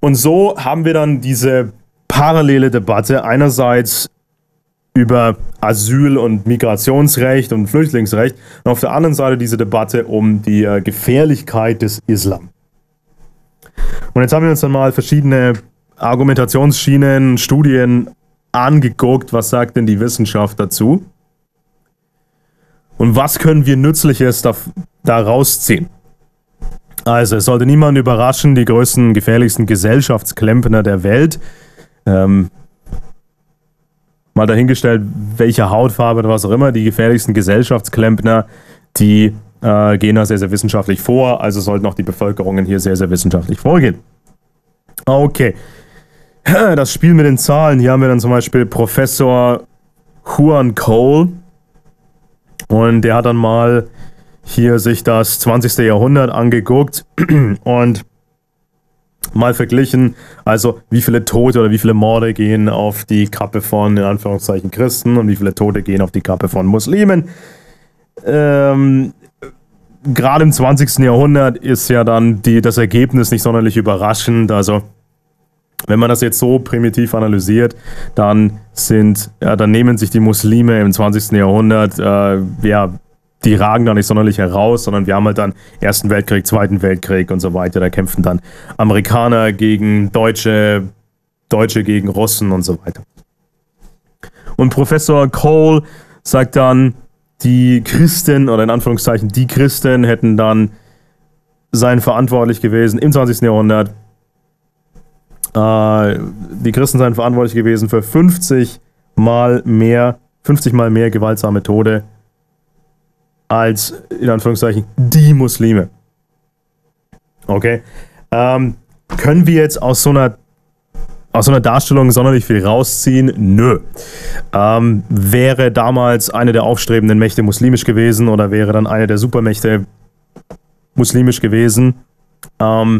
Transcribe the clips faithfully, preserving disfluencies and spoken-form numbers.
Und so haben wir dann diese parallele Debatte einerseits über Asyl- und Migrationsrecht und Flüchtlingsrecht und auf der anderen Seite diese Debatte um die äh, Gefährlichkeit des Islam. Und jetzt haben wir uns dann mal verschiedene Argumentationsschienen, Studien angeguckt, was sagt denn die Wissenschaft dazu und was können wir Nützliches da, da rausziehen. Also es sollte niemanden überraschen, die größten, gefährlichsten Gesellschaftsklempner der Welt, ähm, mal dahingestellt, welche Hautfarbe oder was auch immer, die gefährlichsten Gesellschaftsklempner, die äh, gehen da sehr, sehr wissenschaftlich vor, also sollten auch die Bevölkerungen hier sehr, sehr wissenschaftlich vorgehen. Okay, das Spiel mit den Zahlen, hier haben wir dann zum Beispiel Professor Juan Cole und der hat dann mal hier sich das zwanzigste Jahrhundert angeguckt und mal verglichen, also wie viele Tote oder wie viele Morde gehen auf die Kappe von, in Anführungszeichen, Christen und wie viele Tote gehen auf die Kappe von Muslimen. Ähm, gerade im zwanzigsten Jahrhundert ist ja dann die, das Ergebnis nicht sonderlich überraschend, also wenn man das jetzt so primitiv analysiert, dann sind, ja, dann nehmen sich die Muslime im zwanzigsten Jahrhundert, äh, ja, die ragen da nicht sonderlich heraus, sondern wir haben halt dann Ersten Weltkrieg, Zweiten Weltkrieg und so weiter. Da kämpfen dann Amerikaner gegen Deutsche, Deutsche gegen Russen und so weiter. Und Professor Cole sagt dann, die Christen, oder in Anführungszeichen die Christen, hätten dann seien verantwortlich gewesen im zwanzigsten Jahrhundert. Äh, die Christen seien verantwortlich gewesen für fünfzig mal mehr, fünfzig mal mehr gewaltsame Tode als, in Anführungszeichen, die Muslime. Okay. Ähm, können wir jetzt aus so einer aus so einer Darstellung sonderlich viel rausziehen? Nö. Ähm, wäre damals eine der aufstrebenden Mächte muslimisch gewesen oder wäre dann eine der Supermächte muslimisch gewesen, ähm,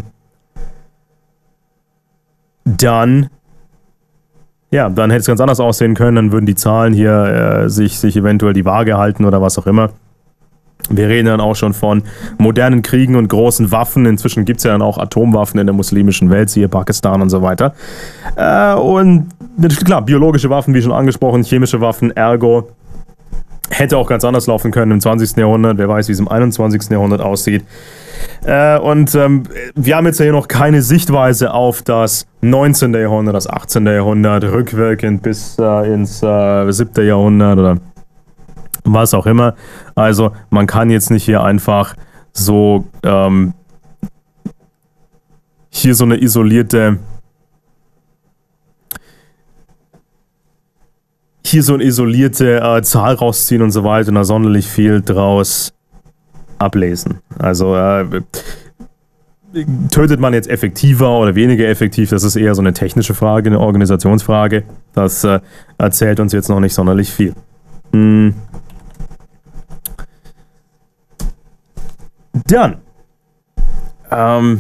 dann ja, dann hätte es ganz anders aussehen können, dann würden die Zahlen hier äh, sich, sich eventuell die Waage halten oder was auch immer. Wir reden dann auch schon von modernen Kriegen und großen Waffen. Inzwischen gibt es ja dann auch Atomwaffen in der muslimischen Welt, siehe Pakistan und so weiter. Äh, und klar, biologische Waffen, wie schon angesprochen, chemische Waffen, ergo hätte auch ganz anders laufen können im zwanzigsten Jahrhundert. Wer weiß, wie es im einundzwanzigsten Jahrhundert aussieht. Äh, und ähm, wir haben jetzt hier noch keine Sichtweise auf das neunzehnten Jahrhundert, das achtzehnten Jahrhundert, rückwirkend bis äh, ins äh, siebten Jahrhundert oder was auch immer. Also man kann jetzt nicht hier einfach so ähm, hier so eine isolierte hier so eine isolierte äh, Zahl rausziehen und so weiter und da sonderlich viel draus ablesen. Also äh, tötet man jetzt effektiver oder weniger effektiv, das ist eher so eine technische Frage, eine Organisationsfrage. Das äh, erzählt uns jetzt noch nicht sonderlich viel. Hm. Dann, ähm,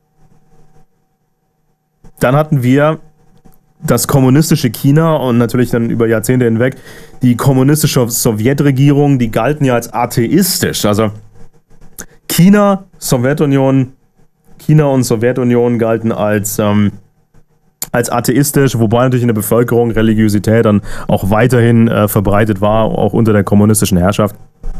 dann hatten wir das kommunistische China und natürlich dann über Jahrzehnte hinweg die kommunistische Sowjetregierung, die galten ja als atheistisch. Also China, Sowjetunion, China und Sowjetunion galten als, ähm, als atheistisch, wobei natürlich in der Bevölkerung Religiosität dann auch weiterhin äh, verbreitet war, auch unter der kommunistischen Herrschaft.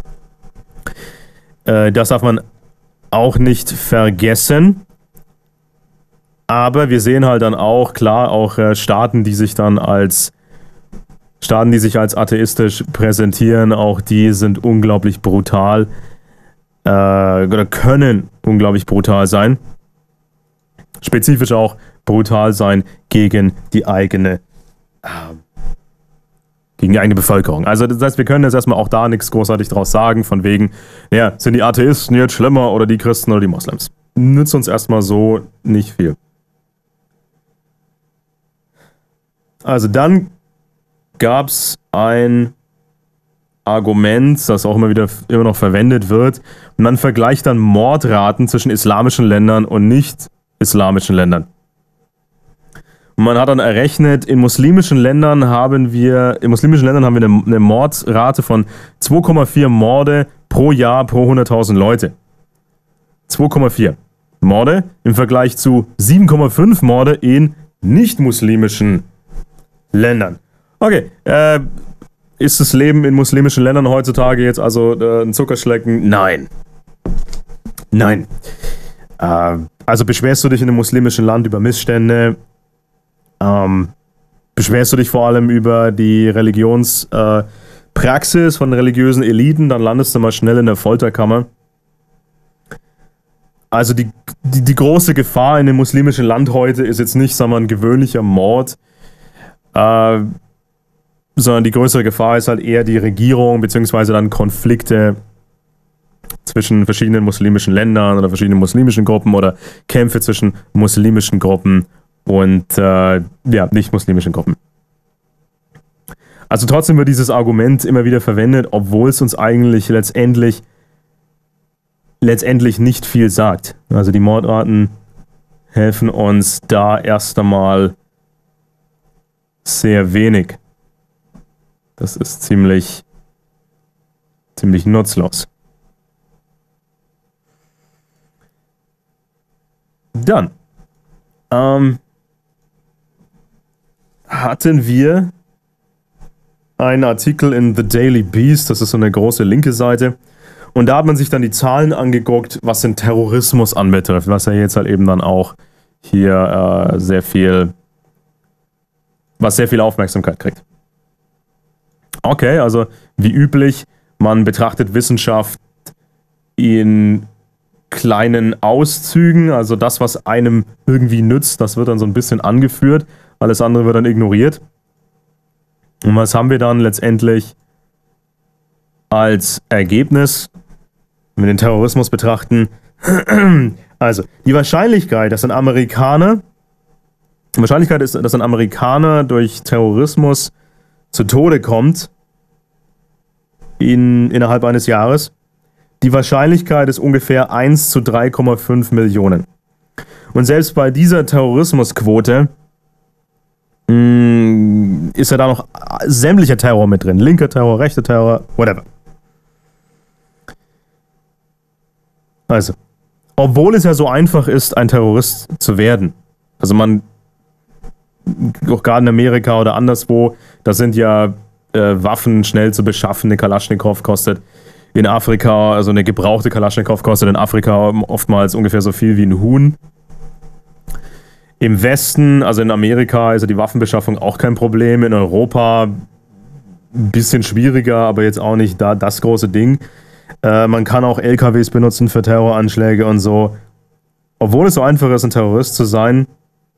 Äh, das darf man auch nicht vergessen. Aber wir sehen halt dann auch, klar, auch äh, Staaten, die sich dann als Staaten, die sich als atheistisch präsentieren, auch die sind unglaublich brutal äh, oder können unglaublich brutal sein. Spezifisch auch brutal sein gegen die eigene äh, gegen die eigene Bevölkerung. Also das heißt, wir können jetzt erstmal auch da nichts großartig draus sagen, von wegen, ja, sind die Atheisten jetzt schlimmer oder die Christen oder die Moslems. Nützt uns erstmal so nicht viel. Also dann gab es ein Argument, das auch immer wieder immer noch verwendet wird. Und man vergleicht dann Mordraten zwischen islamischen Ländern und nicht-islamischen Ländern. Und man hat dann errechnet, in muslimischen Ländern haben wir, in muslimischen Ländern haben wir eine, eine Mordrate von zwei Komma vier Morde pro Jahr pro hunderttausend Leute. zwei Komma vier Morde im Vergleich zu sieben Komma fünf Morde in nicht-muslimischen Ländern. Okay, äh, ist das Leben in muslimischen Ländern heutzutage jetzt also äh, ein Zuckerschlecken? Nein. Nein. Äh, also beschwerst du dich in einem muslimischen Land über Missstände? Ähm, beschwerst du dich vor allem über die Religionspraxis äh, von religiösen Eliten, dann landest du mal schnell in der Folterkammer. Also die, die, die große Gefahr in dem muslimischen Land heute ist jetzt nicht, sagen wir, ein gewöhnlicher Mord, äh, sondern die größere Gefahr ist halt eher die Regierung, beziehungsweise dann Konflikte zwischen verschiedenen muslimischen Ländern oder verschiedenen muslimischen Gruppen oder Kämpfe zwischen muslimischen Gruppen und äh, ja, nicht-muslimischen Gruppen. Also trotzdem wird dieses Argument immer wieder verwendet, obwohl es uns eigentlich letztendlich letztendlich nicht viel sagt. Also die Mordraten helfen uns da erst einmal sehr wenig. Das ist ziemlich, ziemlich nutzlos. Dann ähm, hatten wir einen Artikel in The Daily Beast, das ist so eine große linke Seite, und da hat man sich dann die Zahlen angeguckt, was den Terrorismus anbetrifft, was ja jetzt halt eben dann auch hier äh, sehr viel, was sehr viel Aufmerksamkeit kriegt. Okay, also wie üblich, man betrachtet Wissenschaft in kleinen Auszügen, also das, was einem irgendwie nützt, das wird dann so ein bisschen angeführt, alles andere wird dann ignoriert. Und was haben wir dann letztendlich als Ergebnis, wenn wir den Terrorismus betrachten? Also, die Wahrscheinlichkeit, dass ein Amerikaner, die Wahrscheinlichkeit ist, dass ein Amerikaner durch Terrorismus zu Tode kommt, in, innerhalb eines Jahres, die Wahrscheinlichkeit ist ungefähr eins zu drei Komma fünf Millionen. Und selbst bei dieser Terrorismusquote mh, ist ja da noch sämtlicher Terror mit drin. Linker Terror, rechter Terror, whatever. Also, obwohl es ja so einfach ist, ein Terrorist zu werden, also man, auch gerade in Amerika oder anderswo, da sind ja äh, Waffen schnell zu beschaffen, eine Kalaschnikow kostet in Afrika, also eine gebrauchte Kalaschnikow kostet in Afrika oftmals ungefähr so viel wie ein Huhn. Im Westen, also in Amerika, ist ja die Waffenbeschaffung auch kein Problem. In Europa ein bisschen schwieriger, aber jetzt auch nicht da das große Ding. Äh, man kann auch L K Ws benutzen für Terroranschläge und so. Obwohl es so einfach ist, ein Terrorist zu sein,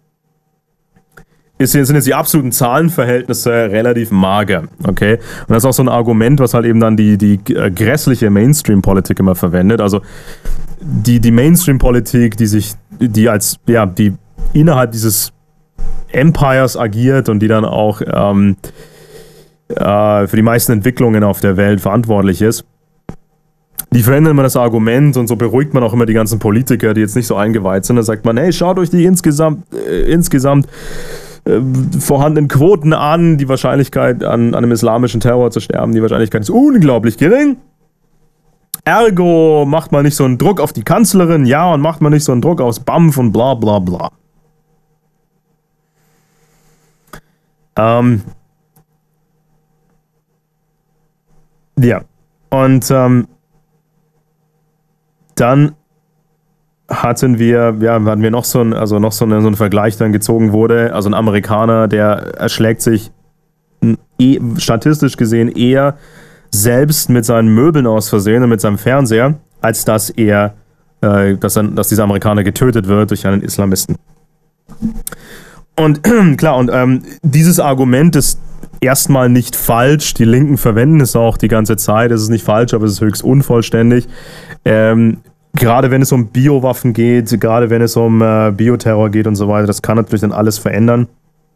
ist, sind jetzt die absoluten Zahlenverhältnisse relativ mager, okay? Und das ist auch so ein Argument, was halt eben dann die, die grässliche Mainstream-Politik immer verwendet. Also die, die Mainstream-Politik, die sich, die als, ja, die innerhalb dieses Empires agiert und die dann auch ähm, äh, für die meisten Entwicklungen auf der Welt verantwortlich ist, die verändern immer das Argument und so beruhigt man auch immer die ganzen Politiker, die jetzt nicht so eingeweiht sind. Da sagt man, hey, schaut euch die insgesamt, äh, insgesamt äh, vorhandenen Quoten an. Die Wahrscheinlichkeit, an, an einem islamischen Terror zu sterben, die Wahrscheinlichkeit ist unglaublich gering. Ergo macht man nicht so einen Druck auf die Kanzlerin, ja, und macht man nicht so einen Druck aufs B A M F und bla bla bla. Ähm, ja, und ähm, dann hatten wir, ja, hatten wir noch so ein, also noch so, eine, so ein Vergleich dann gezogen wurde. Also ein Amerikaner, der erschlägt sich eh, statistisch gesehen eher selbst mit seinen Möbeln aus Versehen und mit seinem Fernseher, als dass er, äh, dass, dann, dass dieser Amerikaner getötet wird durch einen Islamisten. Und klar, und ähm, dieses Argument ist erstmal nicht falsch. Die Linken verwenden es auch die ganze Zeit. Es ist nicht falsch, aber es ist höchst unvollständig. Ähm, gerade wenn es um Biowaffen geht, gerade wenn es um äh, Bioterror geht und so weiter, das kann natürlich dann alles verändern.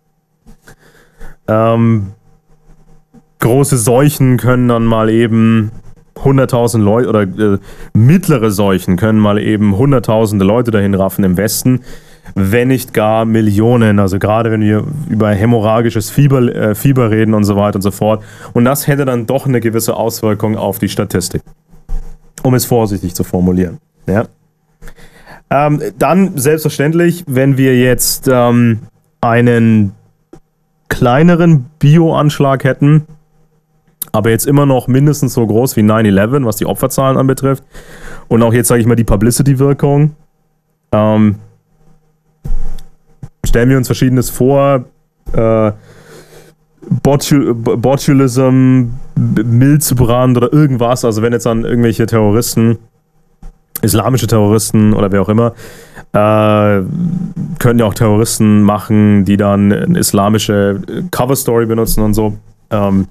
Ähm, große Seuchen können dann mal eben hunderttausend Leute, oder äh, mittlere Seuchen können mal eben hunderttausende Leute dahin raffen im Westen, wenn nicht gar Millionen, also gerade wenn wir über hämorrhagisches Fieber, äh, Fieber reden und so weiter und so fort. Und das hätte dann doch eine gewisse Auswirkung auf die Statistik, um es vorsichtig zu formulieren. Ja? Ähm, dann, selbstverständlich, wenn wir jetzt ähm, einen kleineren Bio-Anschlag hätten, aber jetzt immer noch mindestens so groß wie nine eleven, was die Opferzahlen anbetrifft, und auch jetzt, sage ich mal, die Publicity-Wirkung, ähm, stellen wir uns Verschiedenes vor, äh, Botul- Botulism, Milzbrand oder irgendwas, also wenn jetzt dann irgendwelche Terroristen, islamische Terroristen oder wer auch immer, äh, können ja auch Terroristen machen, die dann eine islamische Cover-Story benutzen und so. Ähm,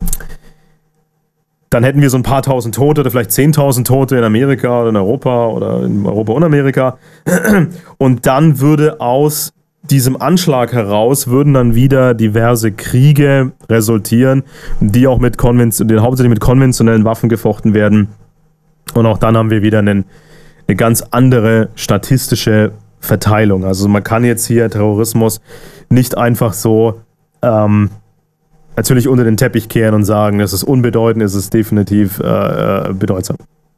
dann hätten wir so ein paar tausend Tote oder vielleicht zehntausend Tote in Amerika oder in Europa oder in Europa und Amerika. Und dann würde aus diesem Anschlag heraus würden dann wieder diverse Kriege resultieren, die auch mit konvention- die hauptsächlich mit konventionellen Waffen gefochten werden. Und auch dann haben wir wieder einen, eine ganz andere statistische Verteilung. Also man kann jetzt hier Terrorismus nicht einfach so ähm, natürlich unter den Teppich kehren und sagen, das ist unbedeutend, es ist definitiv äh, bedeutsam.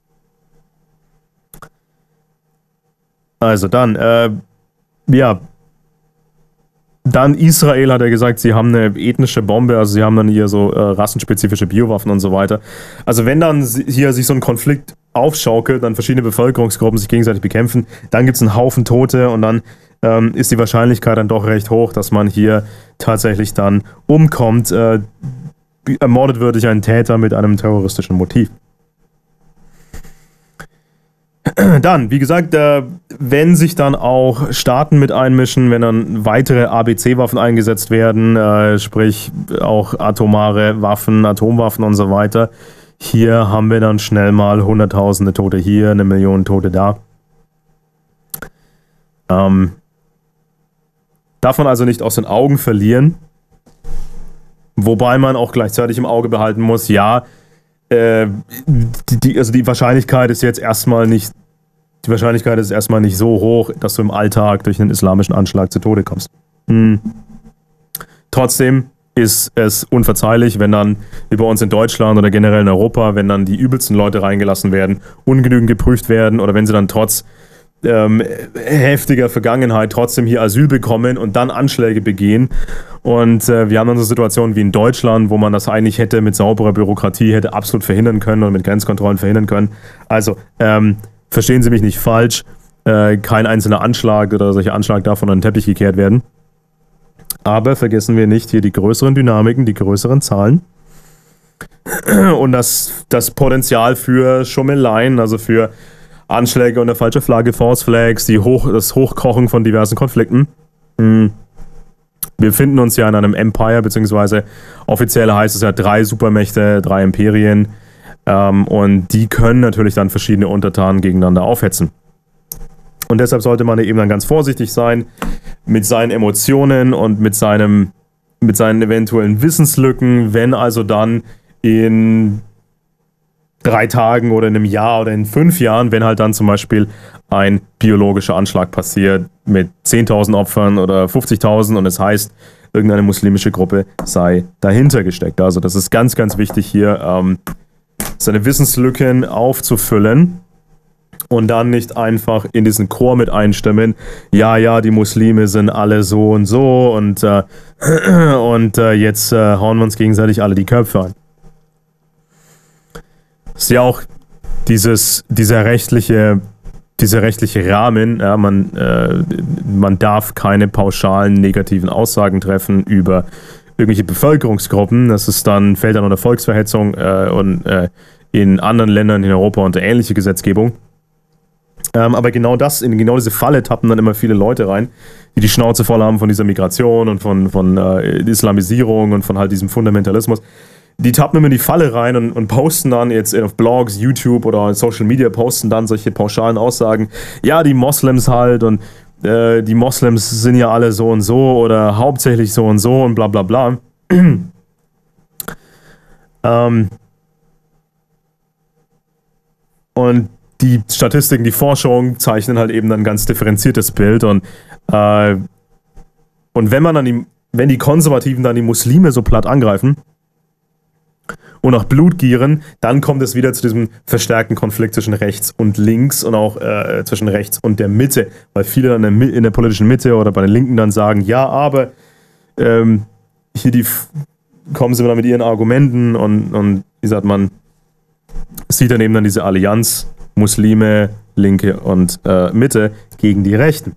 Also dann, äh, ja, dann Israel hat ja gesagt, sie haben eine ethnische Bombe, also sie haben dann hier so äh, rassenspezifische Biowaffen und so weiter. Also wenn dann hier sich so ein Konflikt aufschaukelt, dann verschiedene Bevölkerungsgruppen sich gegenseitig bekämpfen, dann gibt es einen Haufen Tote und dann ähm, ist die Wahrscheinlichkeit dann doch recht hoch, dass man hier tatsächlich dann umkommt. Äh, ermordet wird durch einen Täter mit einem terroristischen Motiv. Dann, wie gesagt, äh, wenn sich dann auch Staaten mit einmischen, wenn dann weitere A B C-Waffen eingesetzt werden, äh, sprich auch atomare Waffen, Atomwaffen und so weiter, hier haben wir dann schnell mal hunderttausende Tote hier, eine Million Tote da. Ähm, darf man also nicht aus den Augen verlieren, wobei man auch gleichzeitig im Auge behalten muss, ja, äh, die, die, also die Wahrscheinlichkeit ist jetzt erstmal nicht, die Wahrscheinlichkeit ist erstmal nicht so hoch, dass du im Alltag durch einen islamischen Anschlag zu Tode kommst. Hm. Trotzdem ist es unverzeihlich, wenn dann, wie bei uns in Deutschland oder generell in Europa, wenn dann die übelsten Leute reingelassen werden, ungenügend geprüft werden oder wenn sie dann trotz ähm, heftiger Vergangenheit trotzdem hier Asyl bekommen und dann Anschläge begehen. Und äh, wir haben dann so Situationen wie in Deutschland, wo man das eigentlich hätte mit sauberer Bürokratie hätte absolut verhindern können oder mit Grenzkontrollen verhindern können. Also, ähm, verstehen Sie mich nicht falsch, äh, kein einzelner Anschlag oder solcher Anschlag darf von den Teppich gekehrt werden. Aber vergessen wir nicht hier die größeren Dynamiken, die größeren Zahlen und das, das Potenzial für Schummeleien, also für Anschläge unter falscher Flagge, False Flags, die Hoch, das Hochkochen von diversen Konflikten. Wir befinden uns ja in einem Empire, beziehungsweise offiziell heißt es ja drei Supermächte, drei Imperien, ähm, und die können natürlich dann verschiedene Untertanen gegeneinander aufhetzen. Und deshalb sollte man eben dann ganz vorsichtig sein mit seinen Emotionen und mit seinem, mit seinen eventuellen Wissenslücken, wenn also dann in drei Tagen oder in einem Jahr oder in fünf Jahren, wenn halt dann zum Beispiel ein biologischer Anschlag passiert mit zehntausend Opfern oder fünfzigtausend und es heißt, irgendeine muslimische Gruppe sei dahinter gesteckt. Also das ist ganz, ganz wichtig hier, ähm, seine Wissenslücken aufzufüllen und dann nicht einfach in diesen Chor mit einstimmen, ja, ja, die Muslime sind alle so und so und, äh, und äh, jetzt äh, hauen wir uns gegenseitig alle die Köpfe ein. Das ist ja auch dieses, dieser rechtliche, dieser rechtliche Rahmen, ja, man, äh, man darf keine pauschalen negativen Aussagen treffen über irgendwelche Bevölkerungsgruppen, das ist dann, fällt dann unter Volksverhetzung äh, und äh, in anderen Ländern in Europa unter ähnliche Gesetzgebung. Ähm, aber genau das, in genau diese Falle tappen dann immer viele Leute rein, die die Schnauze voll haben von dieser Migration und von, von äh, Islamisierung und von halt diesem Fundamentalismus. Die tappen immer in die Falle rein und, und posten dann jetzt auf Blogs, YouTube oder Social Media, posten dann solche pauschalen Aussagen, ja, die Moslems halt und äh, die Moslems sind ja alle so und so oder hauptsächlich so und so und bla bla bla. ähm, und die Statistiken, die Forschung zeichnen halt eben ein ganz differenziertes Bild und, äh, und wenn man dann die, wenn die Konservativen dann die Muslime so platt angreifen, und auch Blutgieren, dann kommt es wieder zu diesem verstärkten Konflikt zwischen rechts und links und auch äh, zwischen rechts und der Mitte, weil viele dann in der, in der politischen Mitte oder bei den Linken dann sagen, ja, aber ähm, hier die kommen sie dann mit ihren Argumenten und, und wie sagt man, sieht dann eben dann diese Allianz Muslime, Linke und äh, Mitte gegen die Rechten.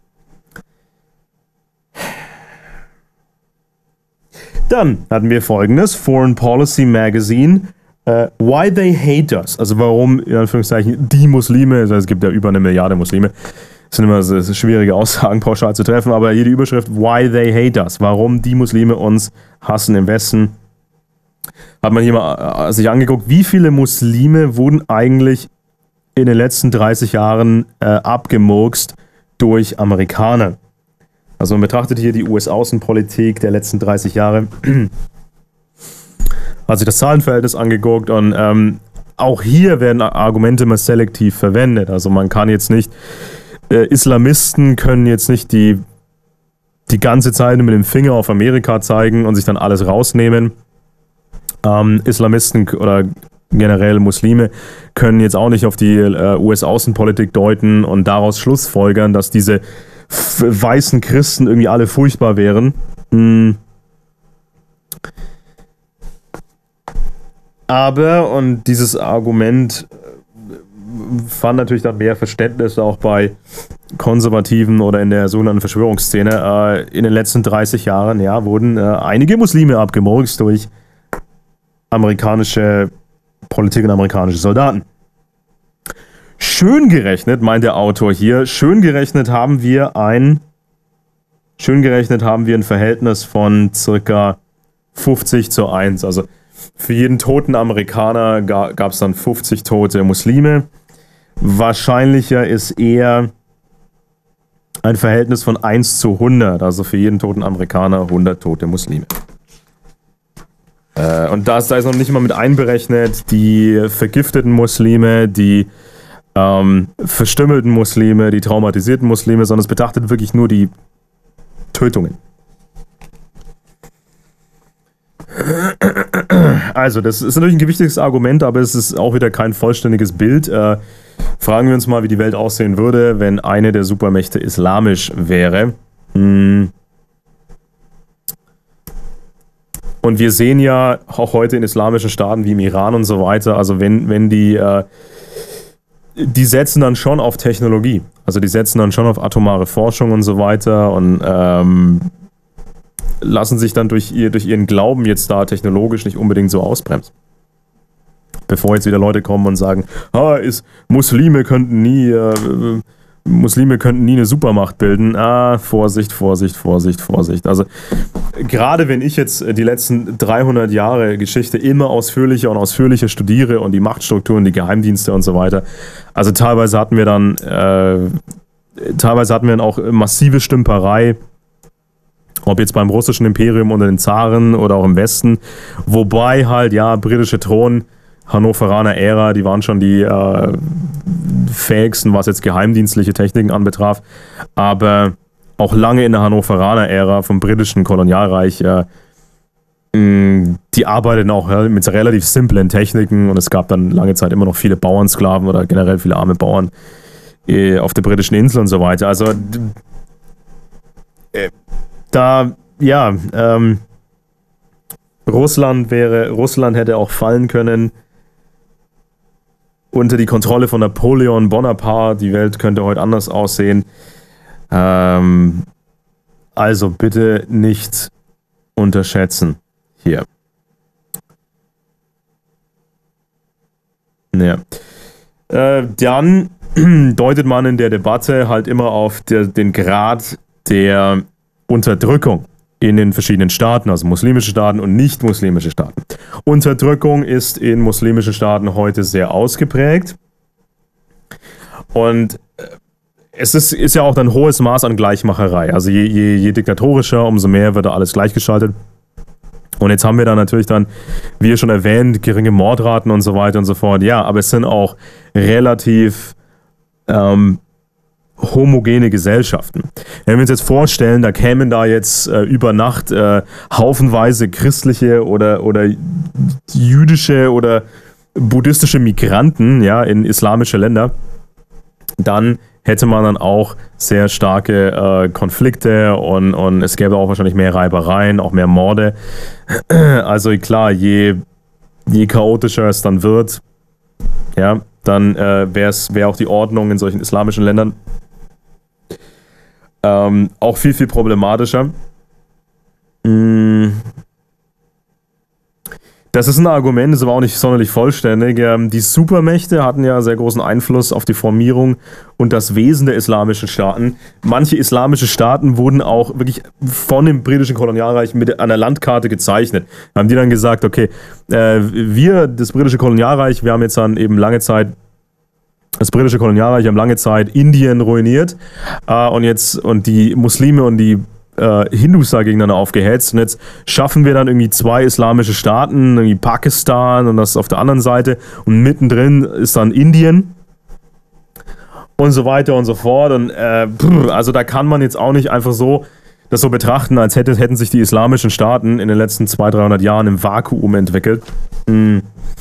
Dann hatten wir folgendes, Foreign Policy Magazine, uh, Why They Hate Us, also warum, in Anführungszeichen, die Muslime, also es gibt ja über eine Milliarde Muslime, das sind immer so schwierige Aussagen pauschal zu treffen, aber hier die Überschrift, Why They Hate Us, warum die Muslime uns hassen im Westen, hat man hier mal sich angeguckt, wie viele Muslime wurden eigentlich in den letzten dreißig Jahren äh, abgemurkst durch Amerikaner. Also man betrachtet hier die U S-Außenpolitik der letzten dreißig Jahre, hat sich das Zahlenverhältnis angeguckt und ähm, auch hier werden Argumente mal selektiv verwendet. Also man kann jetzt nicht, äh, Islamisten können jetzt nicht die, die ganze Zeit mit dem Finger auf Amerika zeigen und sich dann alles rausnehmen. Ähm, Islamisten oder generell Muslime können jetzt auch nicht auf die äh, U S-Außenpolitik deuten und daraus schlussfolgern, dass diese weißen Christen irgendwie alle furchtbar wären. Hm. Aber, und dieses Argument fand natürlich dann mehr Verständnis auch bei Konservativen oder in der sogenannten Verschwörungsszene. Äh, in den letzten dreißig Jahren, ja, wurden äh, einige Muslime abgemurkst durch amerikanische Politik und amerikanische Soldaten. Schön gerechnet, meint der Autor hier, schön gerechnet haben wir ein schön gerechnet haben wir ein Verhältnis von circa fünfzig zu eins. Also für jeden toten Amerikaner ga, gab es dann fünfzig tote Muslime. Wahrscheinlicher ist eher ein Verhältnis von eins zu hundert, also für jeden toten Amerikaner hundert tote Muslime. Äh, und da ist, da ist noch nicht mal mit einberechnet die vergifteten Muslime, die Ähm, verstümmelten Muslime, die traumatisierten Muslime, sondern es betrachtet wirklich nur die Tötungen. Also, das ist natürlich ein gewichtiges Argument, aber es ist auch wieder kein vollständiges Bild. Äh, fragen wir uns mal, wie die Welt aussehen würde, wenn eine der Supermächte islamisch wäre. Hm. Und wir sehen ja auch heute in islamischen Staaten wie im Iran und so weiter, also wenn, wenn die äh, die setzen dann schon auf Technologie. Also die setzen dann schon auf atomare Forschung und so weiter und ähm, lassen sich dann durch, ihr, durch ihren Glauben jetzt da technologisch nicht unbedingt so ausbremsen. Bevor jetzt wieder Leute kommen und sagen, ah, ist, Muslime könnten nie äh, Muslime könnten nie eine Supermacht bilden. Ah, Vorsicht, Vorsicht, Vorsicht, Vorsicht. Also gerade wenn ich jetzt die letzten dreihundert Jahre Geschichte immer ausführlicher und ausführlicher studiere und die Machtstrukturen, die Geheimdienste und so weiter, also teilweise hatten wir dann äh, teilweise hatten wir dann auch massive Stümperei, ob jetzt beim russischen Imperium unter den Zaren oder auch im Westen, wobei halt, ja, britische Thron, Hannoveraner Ära, die waren schon die äh, fähigsten, was jetzt geheimdienstliche Techniken anbetraf, aber auch lange in der Hannoveraner Ära vom britischen Kolonialreich, äh, mh, die arbeiteten auch äh, mit relativ simplen Techniken und es gab dann lange Zeit immer noch viele Bauernsklaven oder generell viele arme Bauern äh, auf der britischen Insel und so weiter. Also äh, da, ja, ähm, Russland wäre, Russland hätte auch fallen können unter die Kontrolle von Napoleon Bonaparte. Die Welt könnte heute anders aussehen. Ähm, also bitte nicht unterschätzen hier. Ja. Äh, dann deutet man in der Debatte halt immer auf der, den Grad der Unterdrückung in den verschiedenen Staaten, also muslimische Staaten und nicht-muslimische Staaten. Unterdrückung ist in muslimischen Staaten heute sehr ausgeprägt. Und es ist, ist ja auch ein hohes Maß an Gleichmacherei. Also je, je, je diktatorischer, umso mehr wird da alles gleichgeschaltet. Und jetzt haben wir da natürlich dann, wie schon erwähnt, geringe Mordraten und so weiter und so fort. Ja, aber es sind auch relativ ähm, homogene Gesellschaften. Wenn wir uns jetzt vorstellen, da kämen da jetzt äh, über Nacht äh, haufenweise christliche oder, oder jüdische oder buddhistische Migranten, ja, in islamische Länder, dann hätte man dann auch sehr starke äh, Konflikte und, und es gäbe auch wahrscheinlich mehr Reibereien, auch mehr Morde. Also klar, je, je chaotischer es dann wird, ja, dann äh, wäre wär auch die Ordnung in solchen islamischen Ländern ähm, auch viel, viel problematischer. Mm. Das ist ein Argument, ist aber auch nicht sonderlich vollständig. Ähm, die Supermächte hatten ja sehr großen Einfluss auf die Formierung und das Wesen der islamischen Staaten. Manche islamische Staaten wurden auch wirklich von dem britischen Kolonialreich mit einer Landkarte gezeichnet. Haben die dann gesagt, okay, äh, wir, das britische Kolonialreich, wir haben jetzt dann eben lange Zeit Das britische Kolonialreich haben lange Zeit Indien ruiniert äh, und jetzt und die Muslime und die äh, Hindus da gegeneinander aufgehetzt und jetzt schaffen wir dann irgendwie zwei islamische Staaten, irgendwie Pakistan und das auf der anderen Seite und mittendrin ist dann Indien und so weiter und so fort und äh, pff, also da kann man jetzt auch nicht einfach so das so betrachten, als hätte, hätten sich die islamischen Staaten in den letzten zweihundert, dreihundert Jahren im Vakuum entwickelt. Hm.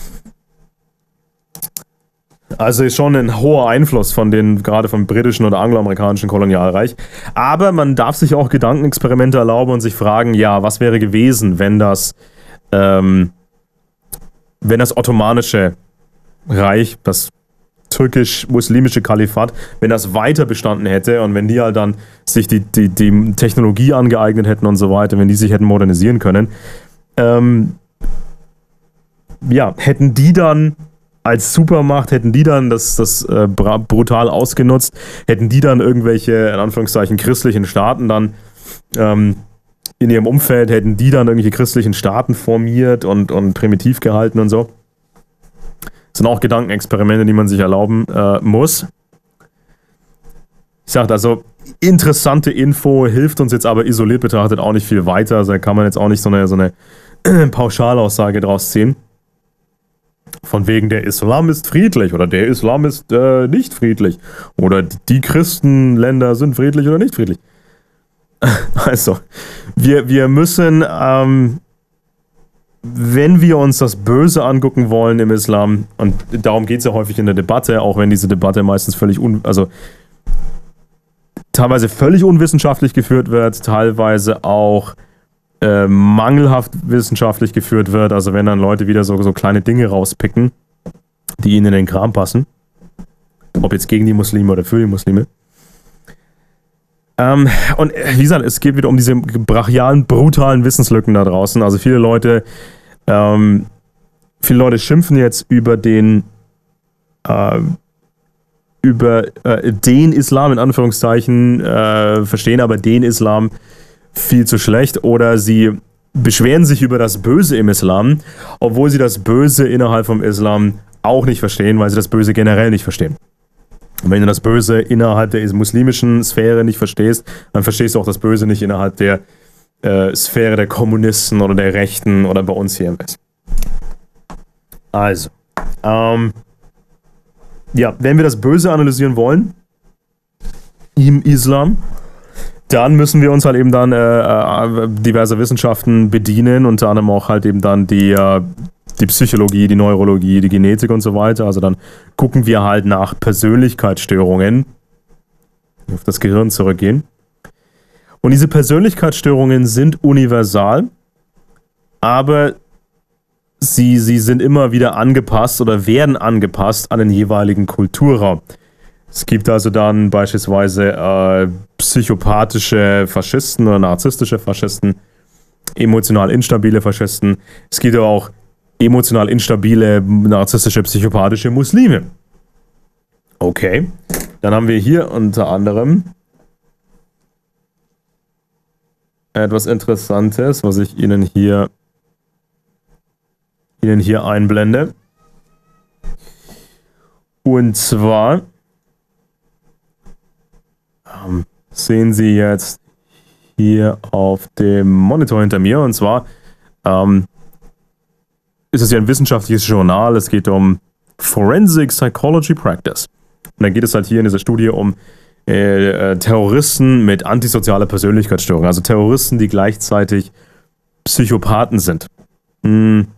Also ist schon ein hoher Einfluss von den, gerade vom britischen oder angloamerikanischen Kolonialreich. Aber man darf sich auch Gedankenexperimente erlauben und sich fragen, ja, was wäre gewesen, wenn das, ähm, wenn das ottomanische Reich, das türkisch-muslimische Kalifat, wenn das weiter bestanden hätte und wenn die halt dann sich die, die, die Technologie angeeignet hätten und so weiter, wenn die sich hätten modernisieren können, ähm, ja, hätten die dann als Supermacht, hätten die dann das, das äh, brutal ausgenutzt, hätten die dann irgendwelche, in Anführungszeichen, christlichen Staaten dann ähm, in ihrem Umfeld, hätten die dann irgendwelche christlichen Staaten formiert und, und primitiv gehalten und so. Das sind auch Gedankenexperimente, die man sich erlauben äh, muss. Ich sage also, interessante Info, hilft uns jetzt aber isoliert betrachtet auch nicht viel weiter. Also da kann man jetzt auch nicht so eine, so eine Pauschalaussage draus ziehen. Von wegen, der Islam ist friedlich oder der Islam ist äh, nicht friedlich. Oder die Christenländer sind friedlich oder nicht friedlich. Also, wir, wir müssen, ähm, wenn wir uns das Böse angucken wollen im Islam, und darum geht es ja häufig in der Debatte, auch wenn diese Debatte meistens völlig, un, also teilweise völlig unwissenschaftlich geführt wird, teilweise auch Äh, mangelhaft wissenschaftlich geführt wird, also wenn dann Leute wieder so, so kleine Dinge rauspicken, die ihnen in den Kram passen, ob jetzt gegen die Muslime oder für die Muslime. Ähm, und wie gesagt, es geht wieder um diese brachialen, brutalen Wissenslücken da draußen, also viele Leute ähm, viele Leute schimpfen jetzt über den äh, über äh, den Islam in Anführungszeichen, äh, verstehen aber den Islam viel zu schlecht oder sie beschweren sich über das Böse im Islam, obwohl sie das Böse innerhalb vom Islam auch nicht verstehen, weil sie das Böse generell nicht verstehen. Und wenn du das Böse innerhalb der muslimischen Sphäre nicht verstehst, dann verstehst du auch das Böse nicht innerhalb der äh, Sphäre der Kommunisten oder der Rechten oder bei uns hier im Westen. Also, ähm, ja, wenn wir das Böse analysieren wollen, im Islam, dann müssen wir uns halt eben dann äh, diverse Wissenschaften bedienen, unter anderem auch halt eben dann die, äh, die Psychologie, die Neurologie, die Genetik und so weiter. Also dann gucken wir halt nach Persönlichkeitsstörungen, die auf das Gehirn zurückgehen. Und diese Persönlichkeitsstörungen sind universal, aber sie, sie sind immer wieder angepasst oder werden angepasst an den jeweiligen Kulturraum. Es gibt also dann beispielsweise äh, psychopathische Faschisten oder narzisstische Faschisten, emotional instabile Faschisten. Es gibt aber auch emotional instabile, narzisstische, psychopathische Muslime. Okay, dann haben wir hier unter anderem etwas Interessantes, was ich Ihnen hier, Ihnen hier einblende. Und zwar sehen Sie jetzt hier auf dem Monitor hinter mir, und zwar ähm, ist es ja ein wissenschaftliches Journal, es geht um Forensic Psychology Practice. Und dann geht es halt hier in dieser Studie um äh, äh, Terroristen mit antisozialer Persönlichkeitsstörung, also Terroristen, die gleichzeitig Psychopathen sind. Hm.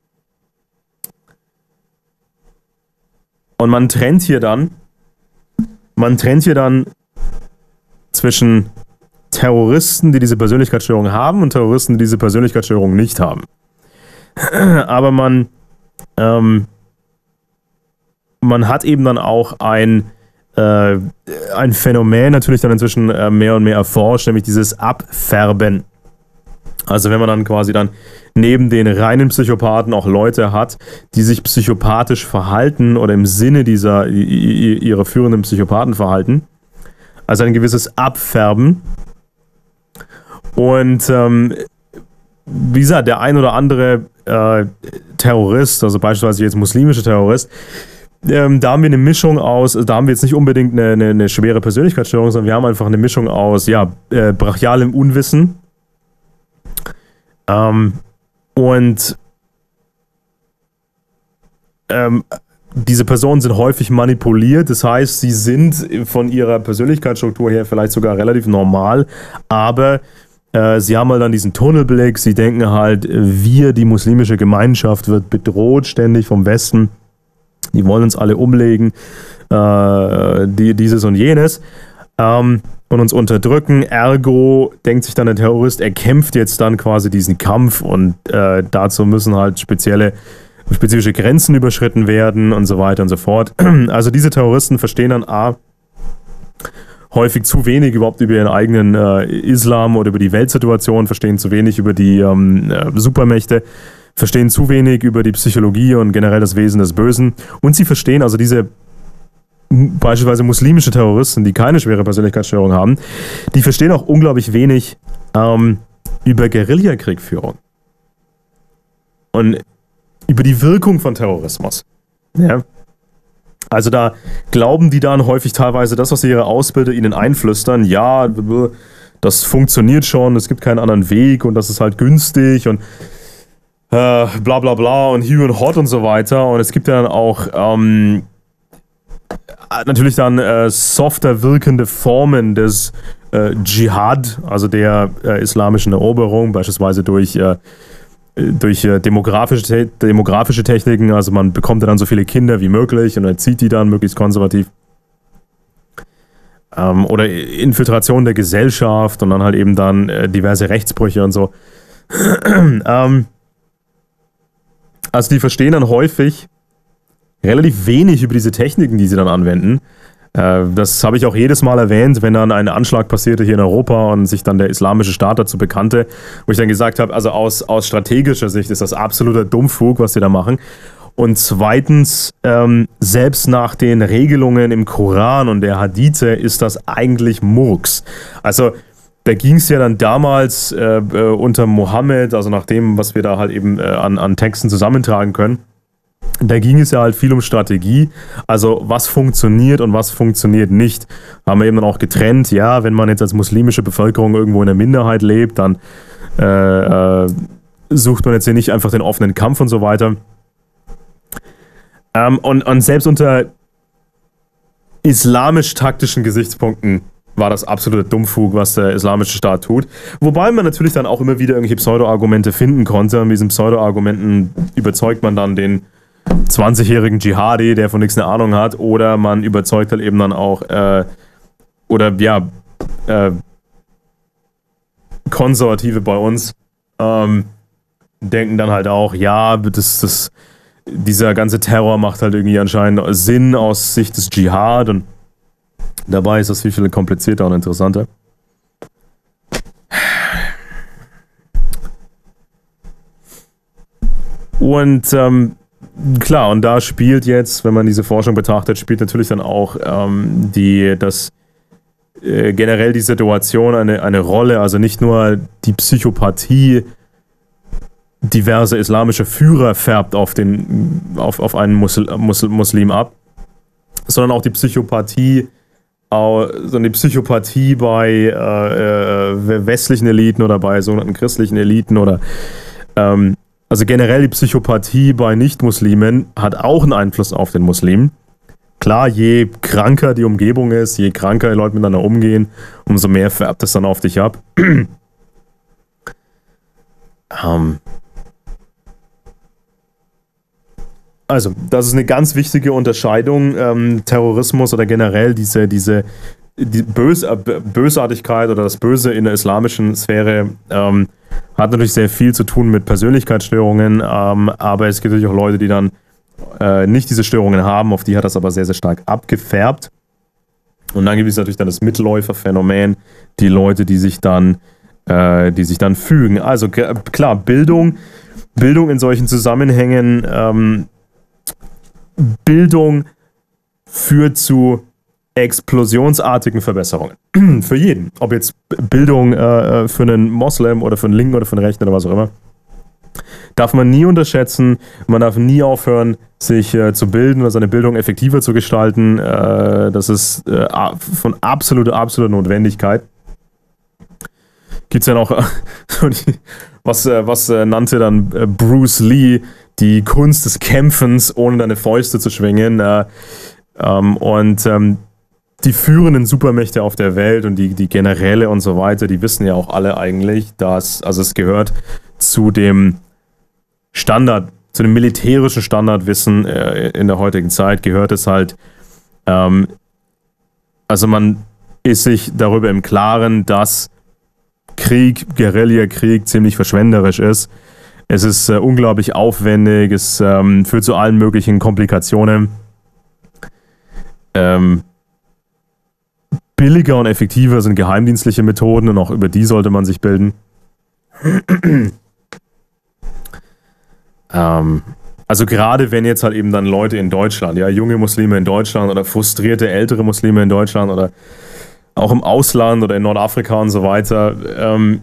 Und man trennt hier dann, man trennt hier dann zwischen Terroristen, die diese Persönlichkeitsstörung haben, und Terroristen, die diese Persönlichkeitsstörung nicht haben. Aber man, ähm, man hat eben dann auch ein, äh, ein Phänomen natürlich dann inzwischen äh, mehr und mehr erforscht, nämlich dieses Abfärben. Also wenn man dann quasi dann neben den reinen Psychopathen auch Leute hat, die sich psychopathisch verhalten oder im Sinne dieser ihrer führenden Psychopathen verhalten. Also ein gewisses Abfärben. Und ähm, wie gesagt, der ein oder andere äh, Terrorist, also beispielsweise jetzt muslimischer Terrorist, ähm, da haben wir eine Mischung aus, da haben wir jetzt nicht unbedingt eine, eine, eine schwere Persönlichkeitsstörung, sondern wir haben einfach eine Mischung aus, ja, äh, brachialem Unwissen, ähm, und ähm, diese Personen sind häufig manipuliert, das heißt, sie sind von ihrer Persönlichkeitsstruktur her vielleicht sogar relativ normal, aber äh, sie haben halt dann diesen Tunnelblick, sie denken halt, wir, die muslimische Gemeinschaft, wird bedroht ständig vom Westen, die wollen uns alle umlegen, äh, die, dieses und jenes, ähm, und uns unterdrücken, ergo denkt sich dann der Terrorist, er kämpft jetzt dann quasi diesen Kampf und äh, dazu müssen halt spezielle spezifische Grenzen überschritten werden und so weiter und so fort. Also diese Terroristen verstehen dann A, häufig zu wenig überhaupt über ihren eigenen äh, Islam oder über die Weltsituation, verstehen zu wenig über die ähm, äh, Supermächte, verstehen zu wenig über die Psychologie und generell das Wesen des Bösen, und sie verstehen also diese beispielsweise muslimische Terroristen, die keine schwere Persönlichkeitsstörung haben, die verstehen auch unglaublich wenig ähm, über Guerillakriegführung und über die Wirkung von Terrorismus. Ja. Also da glauben die dann häufig teilweise das, was ihre Ausbilder ihnen einflüstern, ja, das funktioniert schon, es gibt keinen anderen Weg und das ist halt günstig und äh, bla bla bla und Hue und Hot und so weiter. Und es gibt ja dann auch ähm, natürlich dann äh, softer wirkende Formen des äh, Dschihad, also der äh, islamischen Eroberung, beispielsweise durch, äh, durch äh, demografische, demografische Techniken, also man bekommt dann so viele Kinder wie möglich und erzieht die dann möglichst konservativ. Ähm, oder Infiltration der Gesellschaft und dann halt eben dann äh, diverse Rechtsbrüche und so. ähm, also die verstehen dann häufig relativ wenig über diese Techniken, die sie dann anwenden. Äh, das habe ich auch jedes Mal erwähnt, wenn dann ein Anschlag passierte hier in Europa und sich dann der islamische Staat dazu bekannte, wo ich dann gesagt habe, also aus, aus strategischer Sicht ist das absoluter Dummfug, was sie da machen. Und zweitens, ähm, selbst nach den Regelungen im Koran und der Hadithe ist das eigentlich Murks. Also da ging es ja dann damals äh, äh, unter Mohammed, also nach dem, was wir da halt eben äh, an, an Texten zusammentragen können, da ging es ja halt viel um Strategie, also was funktioniert und was funktioniert nicht. Haben wir eben dann auch getrennt, ja, wenn man jetzt als muslimische Bevölkerung irgendwo in der Minderheit lebt, dann äh, äh, sucht man jetzt hier nicht einfach den offenen Kampf und so weiter. Ähm, und, und selbst unter islamisch-taktischen Gesichtspunkten war das absolute Dummfug, was der islamische Staat tut. Wobei man natürlich dann auch immer wieder irgendwelche Pseudo-Argumente finden konnte. Und mit diesen Pseudo-Argumenten überzeugt man dann den zwanzigjährigen Dschihadi, der von nichts eine Ahnung hat, oder man überzeugt halt eben dann auch, äh, oder ja, äh, Konservative bei uns ähm, denken dann halt auch, ja, das, das, dieser ganze Terror macht halt irgendwie anscheinend Sinn aus Sicht des Dschihad und dabei ist das viel, viel komplizierter und interessanter. Und ähm, klar, und da spielt jetzt, wenn man diese Forschung betrachtet, spielt natürlich dann auch ähm, die, das äh, generell die Situation eine, eine Rolle, also nicht nur die Psychopathie diverse islamische Führer färbt auf, den, auf, auf einen Musl Musl Muslim ab, sondern auch die Psychopathie sondern die Psychopathie bei äh, äh, westlichen Eliten oder bei sogenannten christlichen Eliten oder ähm, also generell die Psychopathie bei Nicht-Muslimen hat auch einen Einfluss auf den Muslim. klar, je kranker die Umgebung ist, je kranker die Leute miteinander umgehen, umso mehr färbt es dann auf dich ab. ähm, also, das ist eine ganz wichtige Unterscheidung. Ähm, Terrorismus oder generell diese, diese die Bös Bösartigkeit oder das Böse in der islamischen Sphäre ähm, hat natürlich sehr viel zu tun mit Persönlichkeitsstörungen, ähm, aber es gibt natürlich auch Leute, die dann äh, nicht diese Störungen haben, auf die hat das aber sehr, sehr stark abgefärbt. Und dann gibt es natürlich dann das Mitläuferphänomen, die Leute, die sich dann, äh, die sich dann fügen. Also klar, Bildung, Bildung in solchen Zusammenhängen, ähm, Bildung führt zu explosionsartigen Verbesserungen. Für jeden. Ob jetzt Bildung äh, für einen Moslem oder für einen Linken oder für einen Rechten oder was auch immer. Darf man nie unterschätzen. Man darf nie aufhören, sich äh, zu bilden oder seine Bildung effektiver zu gestalten. Äh, das ist äh, von absoluter, absoluter Notwendigkeit. Gibt es ja noch, was, äh, was äh, nannte dann äh, Bruce Lee die Kunst des Kämpfens, ohne deine Fäuste zu schwingen. Äh, ähm, und ähm, die führenden Supermächte auf der Welt und die, die Generäle und so weiter, die wissen ja auch alle eigentlich, dass, also es gehört zu dem Standard, zu dem militärischen Standardwissen äh, in der heutigen Zeit, gehört es halt, ähm, also man ist sich darüber im Klaren, dass Krieg, Guerillakrieg ziemlich verschwenderisch ist. Es ist äh, unglaublich aufwendig, es ähm, führt zu allen möglichen Komplikationen. Ähm, Billiger und effektiver sind geheimdienstliche Methoden und auch über die sollte man sich bilden. ähm, also gerade wenn jetzt halt eben dann Leute in Deutschland, ja, junge Muslime in Deutschland oder frustrierte ältere Muslime in Deutschland oder auch im Ausland oder in Nordafrika und so weiter, ähm,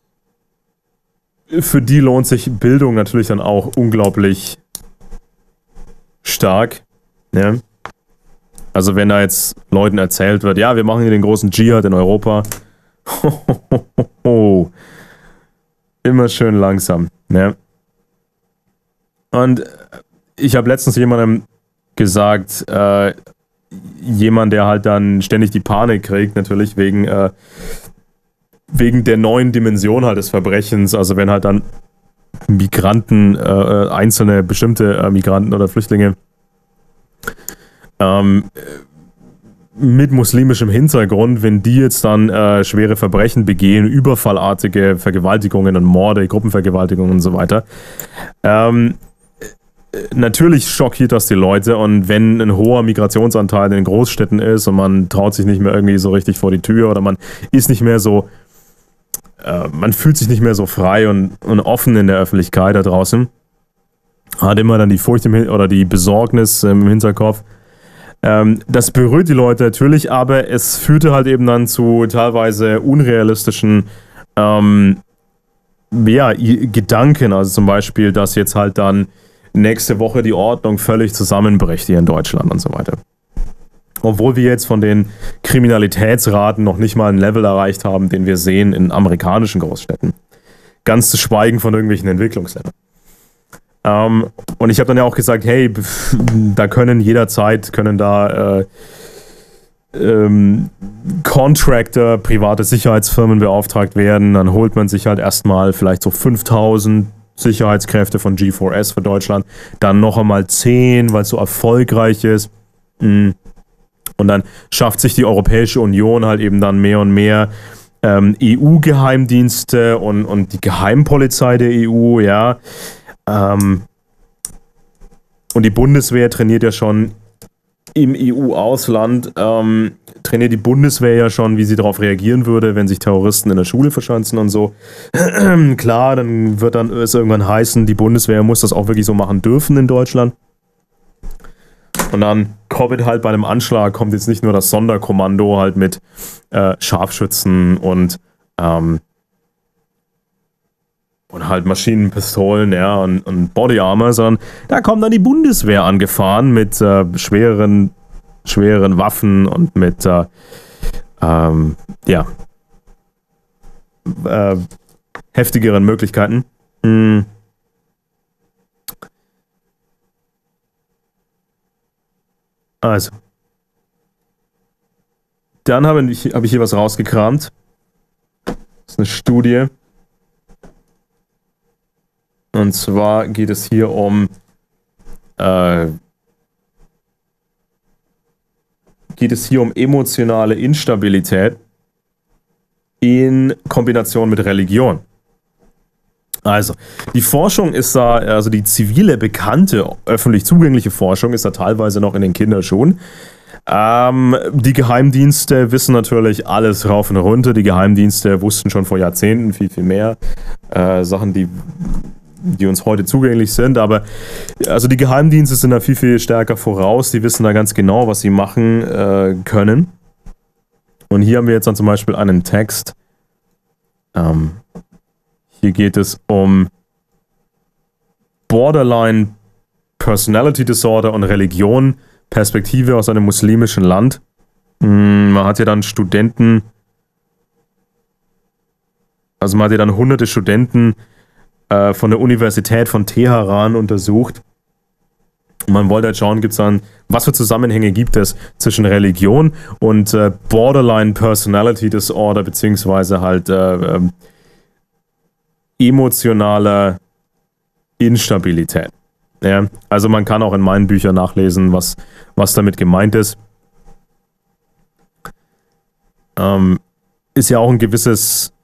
für die lohnt sich Bildung natürlich dann auch unglaublich stark, ja. Also wenn da jetzt Leuten erzählt wird, ja, wir machen hier den großen Dschihad in Europa. Immer schön langsam. Ne? Und ich habe letztens jemandem gesagt, äh, jemand, der halt dann ständig die Panik kriegt, natürlich wegen, äh, wegen der neuen Dimension halt des Verbrechens. Also wenn halt dann Migranten, äh, einzelne bestimmte äh, Migranten oder Flüchtlinge Ähm, mit muslimischem Hintergrund, wenn die jetzt dann äh, schwere Verbrechen begehen, überfallartige Vergewaltigungen und Morde, Gruppenvergewaltigungen und so weiter. Ähm, natürlich schockiert das die Leute und wenn ein hoher Migrationsanteil in den Großstädten ist und man traut sich nicht mehr irgendwie so richtig vor die Tür oder man ist nicht mehr so, äh, man fühlt sich nicht mehr so frei und, und offen in der Öffentlichkeit da draußen, hat immer dann die Furcht im Hin- oder die Besorgnis im Hinterkopf. Ähm, das berührt die Leute natürlich, aber es führte halt eben dann zu teilweise unrealistischen ähm, ja, Gedanken. Also zum Beispiel, dass jetzt halt dann nächste Woche die Ordnung völlig zusammenbricht hier in Deutschland und so weiter. Obwohl wir jetzt von den Kriminalitätsraten noch nicht mal ein Level erreicht haben, den wir sehen in amerikanischen Großstädten. Ganz zu schweigen von irgendwelchen Entwicklungsländern. Um, und ich habe dann ja auch gesagt, hey, da können jederzeit, können da äh, ähm, Contractor, private Sicherheitsfirmen beauftragt werden. Dann holt man sich halt erstmal vielleicht so fünftausend Sicherheitskräfte von G vier S für Deutschland. Dann noch einmal zehn, weil es so erfolgreich ist. Und dann schafft sich die Europäische Union halt eben dann mehr und mehr ähm, E U-Geheimdienste und, und die Geheimpolizei der E U, ja. Ähm, und die Bundeswehr trainiert ja schon im E U-Ausland, ähm, trainiert die Bundeswehr ja schon, wie sie darauf reagieren würde, wenn sich Terroristen in der Schule verschanzen und so. Klar, dann wird dann es irgendwann heißen, die Bundeswehr muss das auch wirklich so machen dürfen in Deutschland. Und dann kommt halt bei einem Anschlag, kommt jetzt nicht nur das Sonderkommando halt mit äh, Scharfschützen und ähm, und halt Maschinenpistolen, ja, und, und Body Armor, sondern da kommt dann die Bundeswehr angefahren mit äh, schwereren, schwereren Waffen und mit, äh, ähm, ja, äh, heftigeren Möglichkeiten. Hm. Also, dann habe ich, hab ich hier was rausgekramt. Das ist eine Studie. Und zwar geht es hier um äh, geht es hier um emotionale Instabilität in Kombination mit Religion. Also, die Forschung ist da, also die zivile, bekannte, öffentlich zugängliche Forschung ist da teilweise noch in den Kinderschuhen. Ähm, die Geheimdienste wissen natürlich alles rauf und runter. Die Geheimdienste wussten schon vor Jahrzehnten viel, viel mehr äh, Sachen, die, die uns heute zugänglich sind. Aber also die Geheimdienste sind da viel, viel stärker voraus. Die wissen da ganz genau, was sie machen äh, können. Und hier haben wir jetzt dann zum Beispiel einen Text. Ähm, hier geht es um Borderline Personality Disorder und Religion, Perspektive aus einem muslimischen Land. Man hat ja dann Studenten, also man hat ja dann hunderte Studenten äh, von der Universität von Teheran untersucht. Man wollte halt schauen, gibt's dann, was für Zusammenhänge gibt es zwischen Religion und äh, Borderline Personality Disorder, beziehungsweise halt äh, äh, emotionaler Instabilität. Ja, also man kann auch in meinen Büchern nachlesen, was, was damit gemeint ist. Ähm, ist ja auch ein gewisses,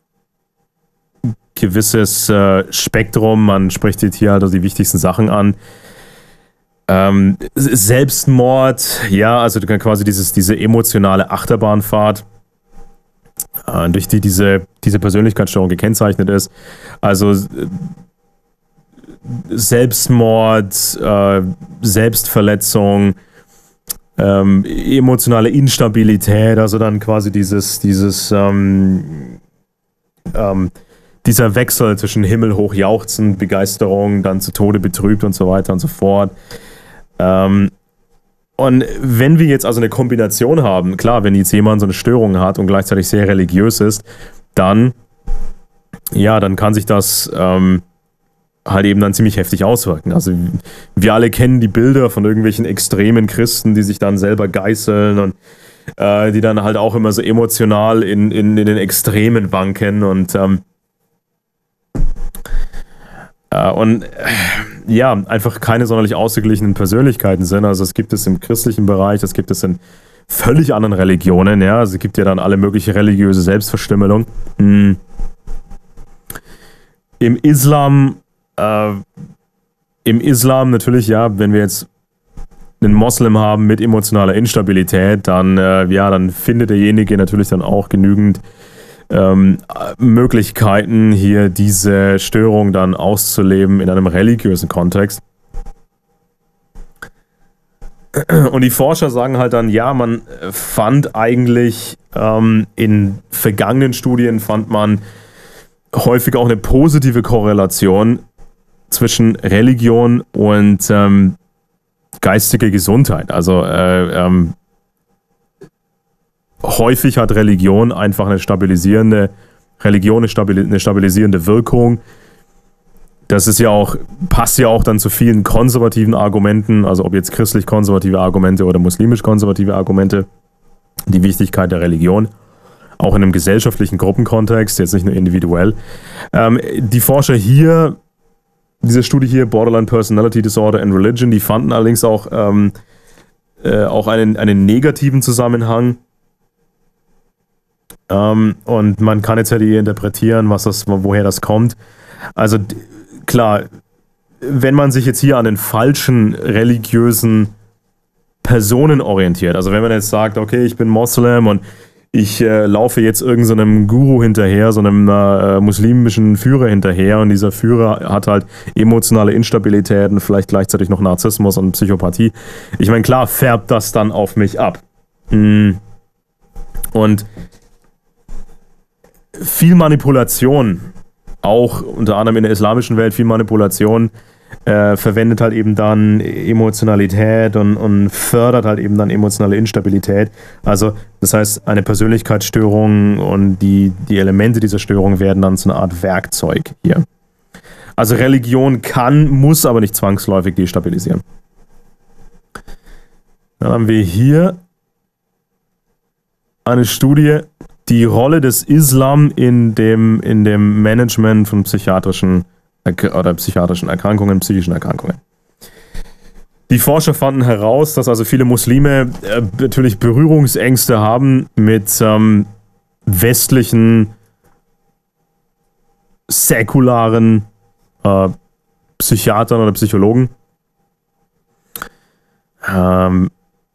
gewisses äh, Spektrum. Man spricht jetzt hier also die wichtigsten Sachen an. Ähm, Selbstmord, ja, also quasi dieses, diese emotionale Achterbahnfahrt, äh, durch die diese, diese Persönlichkeitsstörung gekennzeichnet ist. Also Selbstmord, äh, Selbstverletzung, ähm, emotionale Instabilität, also dann quasi dieses, dieses, ähm, ähm, dieser Wechsel zwischen himmelhoch jauchzend, Begeisterung, dann zu Tode betrübt und so weiter und so fort. Ähm, und wenn wir jetzt also eine Kombination haben, klar, wenn jetzt jemand so eine Störung hat und gleichzeitig sehr religiös ist, dann, ja, dann kann sich das ähm, halt eben dann ziemlich heftig auswirken. Also wir alle kennen die Bilder von irgendwelchen extremen Christen, die sich dann selber geißeln und äh, die dann halt auch immer so emotional in, in, in den Extremen wanken und ähm, äh, und äh, ja, einfach keine sonderlich ausgeglichenen Persönlichkeiten sind. Also es gibt es im christlichen Bereich, das gibt es in völlig anderen Religionen, ja, also es gibt ja dann alle mögliche religiöse Selbstverstümmelung. Hm. Im Islam Äh, im Islam natürlich, ja, wenn wir jetzt einen Moslem haben mit emotionaler Instabilität, dann, äh, ja, dann findet derjenige natürlich dann auch genügend ähm, Möglichkeiten, hier diese Störung dann auszuleben in einem religiösen Kontext. Und die Forscher sagen halt dann, ja, man fand eigentlich ähm, in vergangenen Studien fand man häufig auch eine positive Korrelation zwischen Religion und ähm, geistige Gesundheit. Also äh, ähm, häufig hat Religion einfach eine stabilisierende, Religion eine, stabil, eine stabilisierende Wirkung. Das ist ja auch, passt ja auch dann zu vielen konservativen Argumenten, also ob jetzt christlich-konservative Argumente oder muslimisch-konservative Argumente, die Wichtigkeit der Religion. Auch in einem gesellschaftlichen Gruppenkontext, jetzt nicht nur individuell. Ähm, die Forscher hier, diese Studie hier, Borderline Personality Disorder and Religion, die fanden allerdings auch, ähm, äh, auch einen, einen negativen Zusammenhang. Ähm, und man kann jetzt ja die interpretieren, was das, woher das kommt. Also klar, wenn man sich jetzt hier an den falschen religiösen Personen orientiert, also wenn man jetzt sagt, okay, ich bin Moslem und ich äh, laufe jetzt irgendeinem so Guru hinterher, so einem äh, muslimischen Führer hinterher und dieser Führer hat halt emotionale Instabilitäten, vielleicht gleichzeitig noch Narzissmus und Psychopathie. Ich meine, klar färbt das dann auf mich ab. Mhm. Und viel Manipulation, auch unter anderem in der islamischen Welt, viel Manipulation äh, verwendet halt eben dann Emotionalität und, und fördert halt eben dann emotionale Instabilität. Also das heißt, eine Persönlichkeitsstörung und die, die Elemente dieser Störung werden dann zu einer Art Werkzeug hier. Also Religion kann, muss aber nicht zwangsläufig destabilisieren. Dann haben wir hier eine Studie, die Rolle des Islam in dem, in dem Management von psychiatrischen oder psychiatrischen Erkrankungen, psychischen Erkrankungen. Die Forscher fanden heraus, dass also viele Muslime äh, natürlich Berührungsängste haben mit ähm, westlichen, säkularen äh, Psychiatern oder Psychologen. Ähm,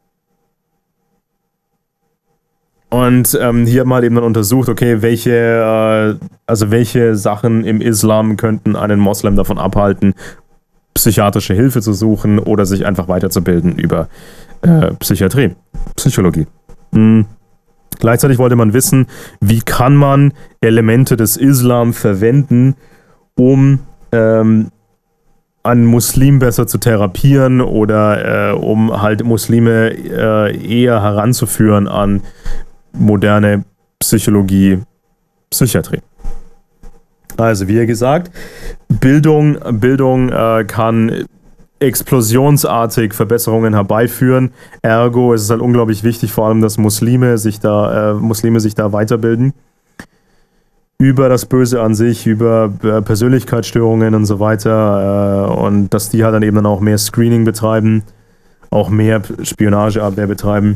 Und ähm, hier mal eben dann untersucht, okay, welche, äh, also welche Sachen im Islam könnten einen Moslem davon abhalten, psychiatrische Hilfe zu suchen oder sich einfach weiterzubilden über äh, Psychiatrie, Psychologie. Mhm. Gleichzeitig wollte man wissen, wie kann man Elemente des Islam verwenden, um ähm, einen Muslim besser zu therapieren oder äh, um halt Muslime äh, eher heranzuführen an moderne Psychologie, Psychiatrie. Also, wie gesagt, Bildung, Bildung äh, kann explosionsartig Verbesserungen herbeiführen. Ergo ist es halt unglaublich wichtig, vor allem, dass Muslime sich da, äh, Muslime sich da weiterbilden. Über das Böse an sich, über äh, Persönlichkeitsstörungen und so weiter. Äh, und dass die halt dann eben dann auch mehr Screening betreiben, auch mehr Spionageabwehr betreiben.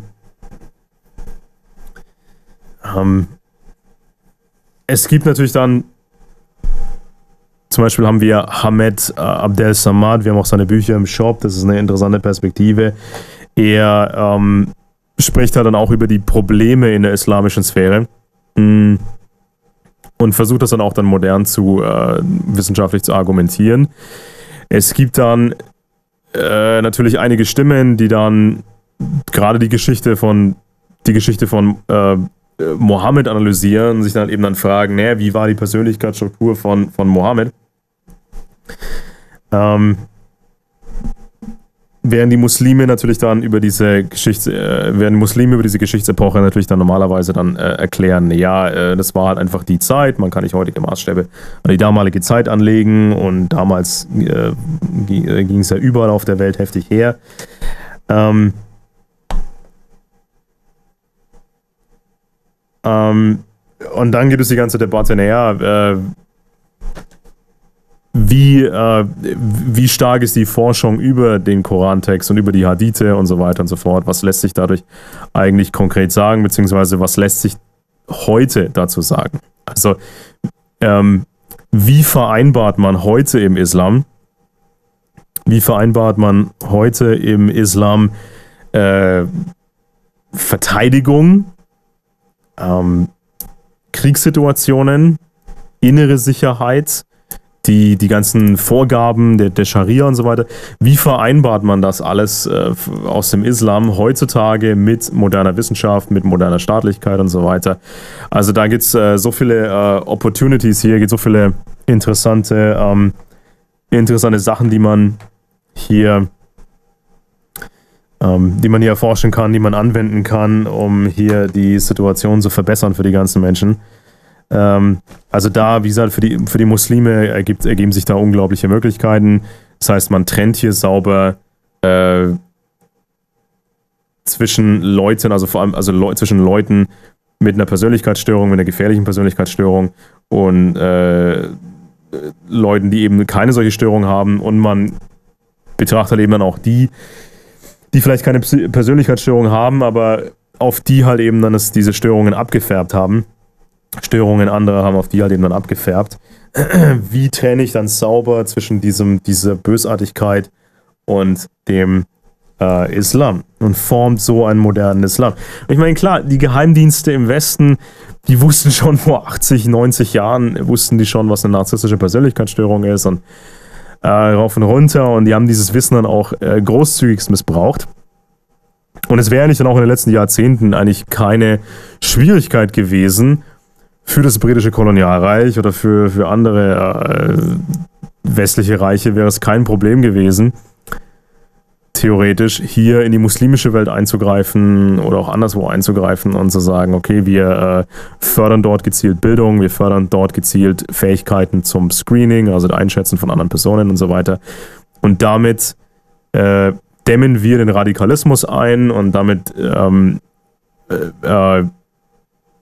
Ähm, es gibt natürlich dann, zum Beispiel haben wir Hamed äh, Abdel Samad, wir haben auch seine Bücher im Shop, das ist eine interessante Perspektive. Er ähm, spricht halt dann auch über die Probleme in der islamischen Sphäre mh, und versucht das dann auch dann modern zu, äh, wissenschaftlich zu argumentieren. Es gibt dann äh, natürlich einige Stimmen, die dann gerade die Geschichte von, die Geschichte von äh, Mohammed analysieren und sich dann eben dann fragen, naja, wie war die Persönlichkeitsstruktur von, von Mohammed? Ähm, während die Muslime natürlich dann über diese Geschichte, äh, während Muslime über diese Geschichtsepoche natürlich dann normalerweise dann äh, erklären, ja, äh, das war halt einfach die Zeit, man kann nicht heutige Maßstäbe an die damalige Zeit anlegen und damals äh, ging es ja überall auf der Welt heftig her. Ähm, Ähm, und dann gibt es die ganze Debatte, naja, äh, wie, äh, wie stark ist die Forschung über den Korantext und über die Hadithe und so weiter und so fort? Was lässt sich dadurch eigentlich konkret sagen, beziehungsweise was lässt sich heute dazu sagen? Also, ähm, wie vereinbart man heute im Islam, wie vereinbart man heute im Islam äh, Verteidigung, Ähm, Kriegssituationen, innere Sicherheit, die, die ganzen Vorgaben der, der Scharia und so weiter. Wie vereinbart man das alles äh, aus dem Islam heutzutage mit moderner Wissenschaft, mit moderner Staatlichkeit und so weiter? Also da gibt es äh, so viele äh, Opportunities hier, gibt so viele interessante, ähm, interessante Sachen, die man hier Ähm, die man hier erforschen kann, die man anwenden kann, um hier die Situation zu verbessern für die ganzen Menschen. Ähm, also da, wie gesagt, für die, für die Muslime ergibt, ergeben sich da unglaubliche Möglichkeiten. Das heißt, man trennt hier sauber äh, zwischen Leuten, also vor allem also Le zwischen Leuten mit einer Persönlichkeitsstörung, mit einer gefährlichen Persönlichkeitsstörung und äh, Leuten, die eben keine solche Störung haben, und man betrachtet eben dann auch die, die vielleicht keine Persönlichkeitsstörung haben, aber auf die halt eben dann das, diese Störungen abgefärbt haben. Störungen anderer haben auf die halt eben dann abgefärbt. Wie trenne ich dann sauber zwischen diesem, dieser Bösartigkeit und dem äh, Islam und formt so einen modernen Islam? Und ich meine, klar, die Geheimdienste im Westen, die wussten schon vor achtzig, neunzig Jahren, wussten die schon, was eine narzisstische Persönlichkeitsstörung ist und Äh, rauf und runter, und die haben dieses Wissen dann auch äh, großzügigst missbraucht. Und es wäre eigentlich dann auch in den letzten Jahrzehnten eigentlich keine Schwierigkeit gewesen für das britische Kolonialreich oder für, für andere äh, westliche Reiche, wäre es kein Problem gewesen, theoretisch hier in die muslimische Welt einzugreifen oder auch anderswo einzugreifen und zu sagen, okay, wir äh, fördern dort gezielt Bildung, wir fördern dort gezielt Fähigkeiten zum Screening, also das Einschätzen von anderen Personen und so weiter. Und damit äh, dämmen wir den Radikalismus ein und damit ähm, äh,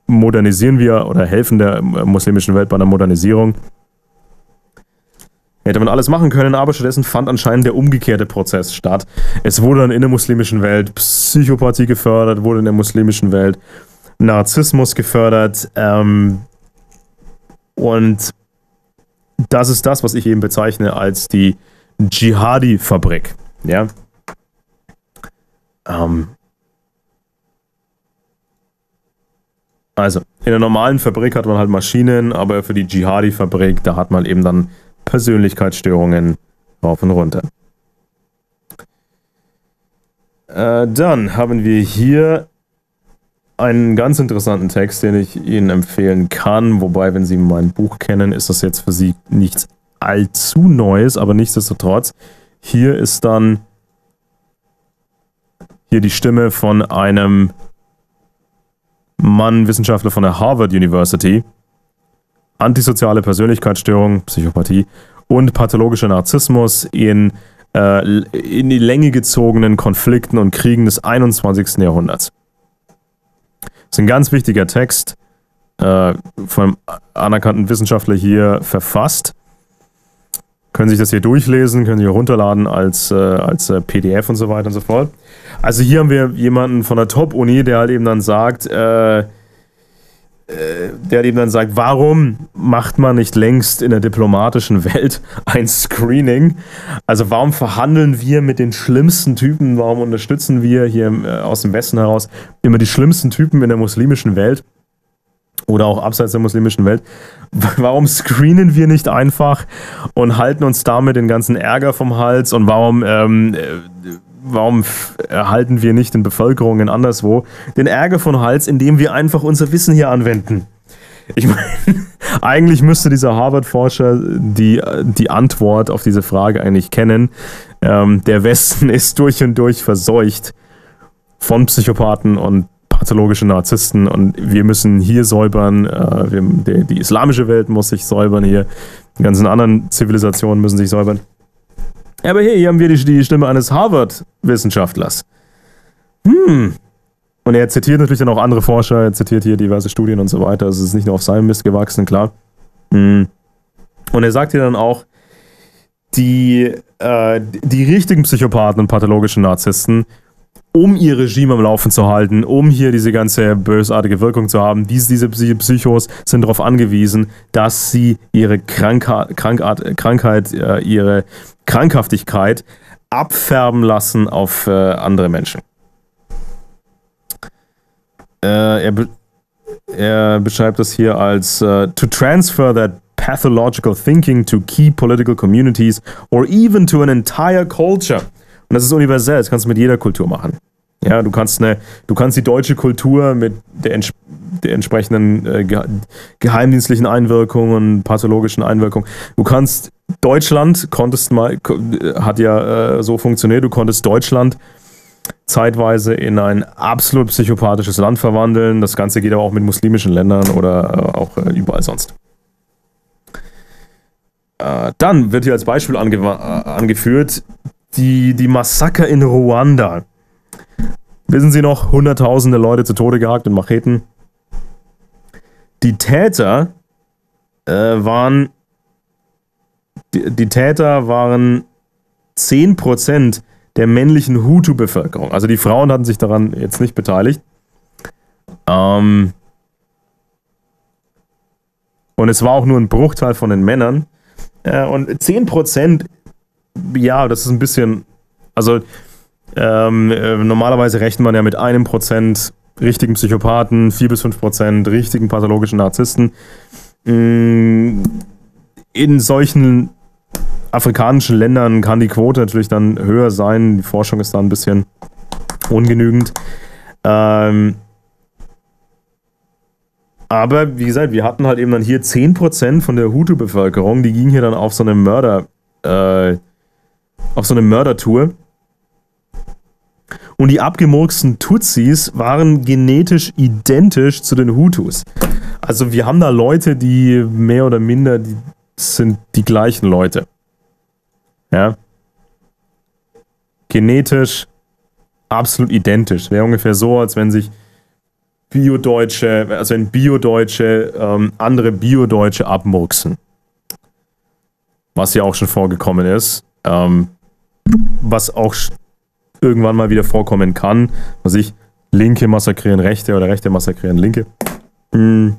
modernisieren wir oder helfen der muslimischen Welt bei einer Modernisierung. Hätte man alles machen können, aber stattdessen fand anscheinend der umgekehrte Prozess statt. Es wurde dann in der muslimischen Welt Psychopathie gefördert, wurde in der muslimischen Welt Narzissmus gefördert. Ähm, und das ist das, was ich eben bezeichne als die Dschihadi-Fabrik. Ja. Ähm, also, in der normalen Fabrik hat man halt Maschinen, aber für die Dschihadi-Fabrik, da hat man eben dann Persönlichkeitsstörungen rauf und runter. Äh, dann haben wir hier einen ganz interessanten Text, den ich Ihnen empfehlen kann. Wobei, wenn Sie mein Buch kennen, ist das jetzt für Sie nichts allzu Neues, aber nichtsdestotrotz. Hier ist dann hier die Stimme von einem Mann, Wissenschaftler von der Harvard University. Antisoziale Persönlichkeitsstörung, Psychopathie und pathologischer Narzissmus in, äh, in die Länge gezogenen Konflikten und Kriegen des einundzwanzigsten Jahrhunderts. Das ist ein ganz wichtiger Text, äh, von einem anerkannten Wissenschaftler hier verfasst. Können sich das hier durchlesen, können Sie hier runterladen als, äh, als äh, P D F und so weiter und so fort. Also hier haben wir jemanden von der Top-Uni, der halt eben dann sagt, äh, der eben dann sagt, warum macht man nicht längst in der diplomatischen Welt ein Screening? Also warum verhandeln wir mit den schlimmsten Typen, warum unterstützen wir hier äh, aus dem Westen heraus immer die schlimmsten Typen in der muslimischen Welt oder auch abseits der muslimischen Welt? Warum screenen wir nicht einfach und halten uns damit den ganzen Ärger vom Hals und warum ähm, Warum erhalten wir nicht in Bevölkerungen anderswo den Ärger von Hals, indem wir einfach unser Wissen hier anwenden? Ich meine, eigentlich müsste dieser Harvard-Forscher die, die Antwort auf diese Frage eigentlich kennen. Ähm, der Westen ist durch und durch verseucht von Psychopathen und pathologischen Narzissten und wir müssen hier säubern. Äh, wir, die, die islamische Welt muss sich säubern hier. Die ganzen anderen Zivilisationen müssen sich säubern. Aber hey, hier haben wir die, die Stimme eines Harvard-Wissenschaftlers. Hm. Und er zitiert natürlich dann auch andere Forscher, er zitiert hier diverse Studien und so weiter. Also es ist nicht nur auf seinem Mist gewachsen, klar. Hm. Und er sagt hier dann auch, die, äh, die richtigen Psychopathen und pathologischen Narzissten, um ihr Regime am Laufen zu halten, um hier diese ganze bösartige Wirkung zu haben, diese, diese Psychos sind darauf angewiesen, dass sie ihre Krankha Krankart, Krankheit, äh, ihre Krankhaftigkeit abfärben lassen auf äh, andere Menschen. Äh, er, be er beschreibt das hier als uh, to transfer that pathological thinking to key political communities or even to an entire culture. Und das ist universell, das kannst du mit jeder Kultur machen. Ja, du kannst eine, du kannst die deutsche Kultur mit der, ents der entsprechenden äh, ge geheimdienstlichen Einwirkungen und pathologischen Einwirkungen. Du kannst Deutschland, konntest mal, hat ja äh, so funktioniert, du konntest Deutschland zeitweise in ein absolut psychopathisches Land verwandeln. Das Ganze geht aber auch mit muslimischen Ländern oder äh, auch äh, überall sonst. Äh, dann wird hier als Beispiel ange äh, angeführt, Die, die Massaker in Ruanda. Wissen Sie noch, hunderttausende Leute zu Tode gehackt mit Macheten? Die Täter äh, waren die, die Täter waren zehn Prozent der männlichen Hutu-Bevölkerung. Also die Frauen hatten sich daran jetzt nicht beteiligt. Ähm, und es war auch nur ein Bruchteil von den Männern. Äh, und zehn Prozent, ja, das ist ein bisschen, also ähm, äh, normalerweise rechnet man ja mit einem Prozent richtigen Psychopathen, vier bis fünf Prozent richtigen pathologischen Narzissten. In solchen afrikanischen Ländern kann die Quote natürlich dann höher sein. Die Forschung ist da ein bisschen ungenügend. Ähm, aber wie gesagt, wir hatten halt eben dann hier zehn Prozent von der Hutu-Bevölkerung, die ging hier dann auf so eine Mörder, äh, auf so eine Mördertour. Und die abgemurksten Tutsis waren genetisch identisch zu den Hutus. Also wir haben da Leute, die mehr oder minder, die sind die gleichen Leute. Ja. Genetisch absolut identisch. Wäre ungefähr so, als wenn sich Bio-Deutsche, also wenn Bio-Deutsche ähm, andere Bio-Deutsche abmurksen. Was ja auch schon vorgekommen ist. Ähm, was auch irgendwann mal wieder vorkommen kann. Was ich, Linke massakrieren Rechte oder Rechte massakrieren Linke. Mhm.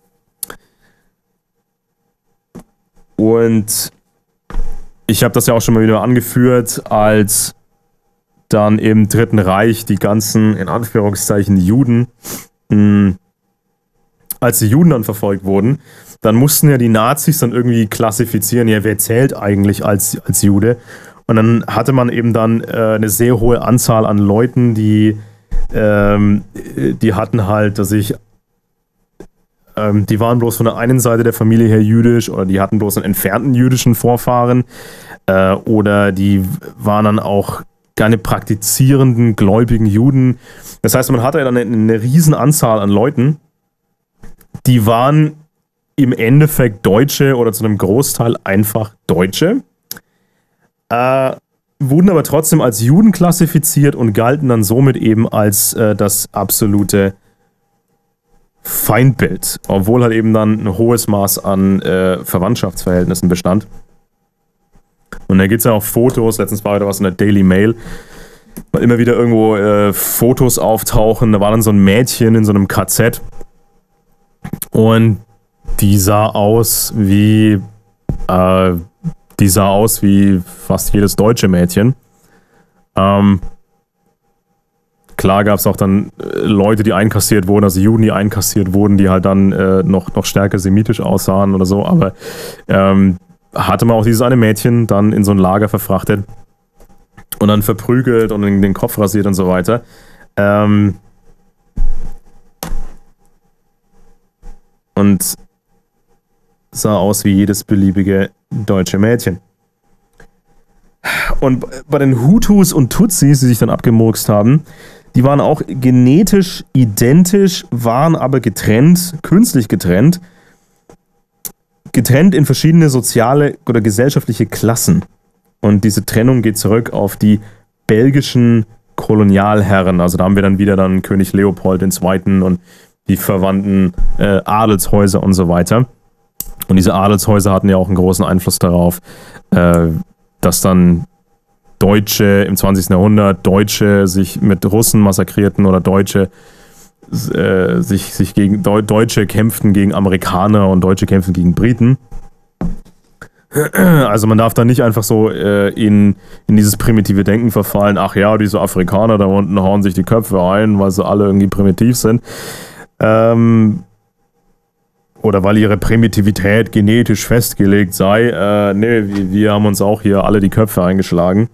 Und ich habe das ja auch schon mal wieder angeführt, als dann im Dritten Reich die ganzen, in Anführungszeichen, Juden, mh, als die Juden dann verfolgt wurden, dann mussten ja die Nazis dann irgendwie klassifizieren, ja, wer zählt eigentlich als, als Jude? Und dann hatte man eben dann äh, eine sehr hohe Anzahl an Leuten, die, ähm, die hatten halt, dass ich Ähm, die waren bloß von der einen Seite der Familie her jüdisch oder die hatten bloß einen entfernten jüdischen Vorfahren äh, oder die waren dann auch keine praktizierenden, gläubigen Juden. Das heißt, man hatte dann eine, eine riesen Anzahl an Leuten, die waren im Endeffekt Deutsche oder zu einem Großteil einfach Deutsche, äh, wurden aber trotzdem als Juden klassifiziert und galten dann somit eben als äh, das absolute Feindbild, obwohl halt eben dann ein hohes Maß an äh, Verwandtschaftsverhältnissen bestand. Und da gibt es ja auch Fotos, letztens war wieder was in der Daily Mail, weil immer wieder irgendwo äh, Fotos auftauchen, da war dann so ein Mädchen in so einem K Z und die sah aus wie, äh, die sah aus wie fast jedes deutsche Mädchen. Ähm, Klar gab es auch dann äh, Leute, die einkassiert wurden, also Juden, die einkassiert wurden, die halt dann äh, noch, noch stärker semitisch aussahen oder so, aber ähm, hatte man auch dieses eine Mädchen dann in so ein Lager verfrachtet und dann verprügelt und in den Kopf rasiert und so weiter. Ähm und sah aus wie jedes beliebige deutsche Mädchen. Und bei den Hutus und Tutsis, die sich dann abgemurkst haben, die waren auch genetisch identisch, waren aber getrennt, künstlich getrennt, getrennt in verschiedene soziale oder gesellschaftliche Klassen. Und diese Trennung geht zurück auf die belgischen Kolonialherren. Also da haben wir dann wieder dann König Leopold der Zweite. und die verwandten äh, Adelshäuser und so weiter. Und diese Adelshäuser hatten ja auch einen großen Einfluss darauf, äh, dass dann Deutsche im zwanzigsten Jahrhundert, Deutsche sich mit Russen massakrierten oder Deutsche äh, sich, sich gegen Deu Deutsche kämpften gegen Amerikaner und Deutsche kämpften gegen Briten. Also man darf da nicht einfach so äh, in, in dieses primitive Denken verfallen, ach ja, diese Afrikaner da unten hauen sich die Köpfe ein, weil sie alle irgendwie primitiv sind. Ähm, oder weil ihre Primitivität genetisch festgelegt sei. Äh, nee, wir, wir haben uns auch hier alle die Köpfe eingeschlagen.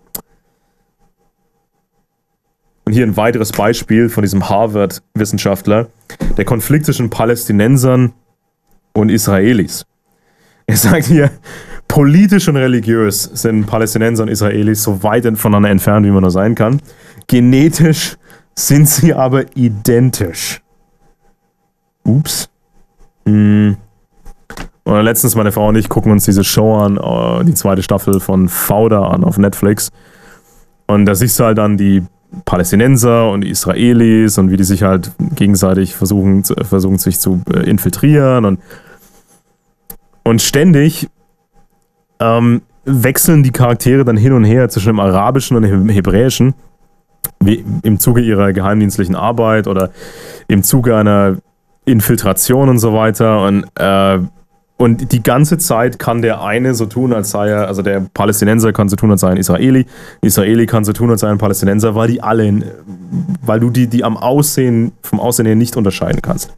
Und hier ein weiteres Beispiel von diesem Harvard-Wissenschaftler. Der Konflikt zwischen Palästinensern und Israelis. Er sagt hier, politisch und religiös sind Palästinenser und Israelis so weit voneinander entfernt, wie man nur sein kann. Genetisch sind sie aber identisch. Ups. Hm. Und letztens meine Frau und ich gucken uns diese Show an, die zweite Staffel von Fauda an auf Netflix. Und da siehst du halt dann die Palästinenser und die Israelis und wie die sich halt gegenseitig versuchen, versuchen sich zu infiltrieren und, und ständig ähm, wechseln die Charaktere dann hin und her zwischen dem Arabischen und dem Hebräischen, wie im Zuge ihrer geheimdienstlichen Arbeit oder im Zuge einer Infiltration und so weiter und äh, Und die ganze Zeit kann der eine so tun, als sei er, also der Palästinenser kann so tun, als sei er ein Israeli, Israeli kann so tun, als sei er ein Palästinenser, weil die alle, in, weil du die, die am Aussehen, vom Aussehen her nicht unterscheiden kannst.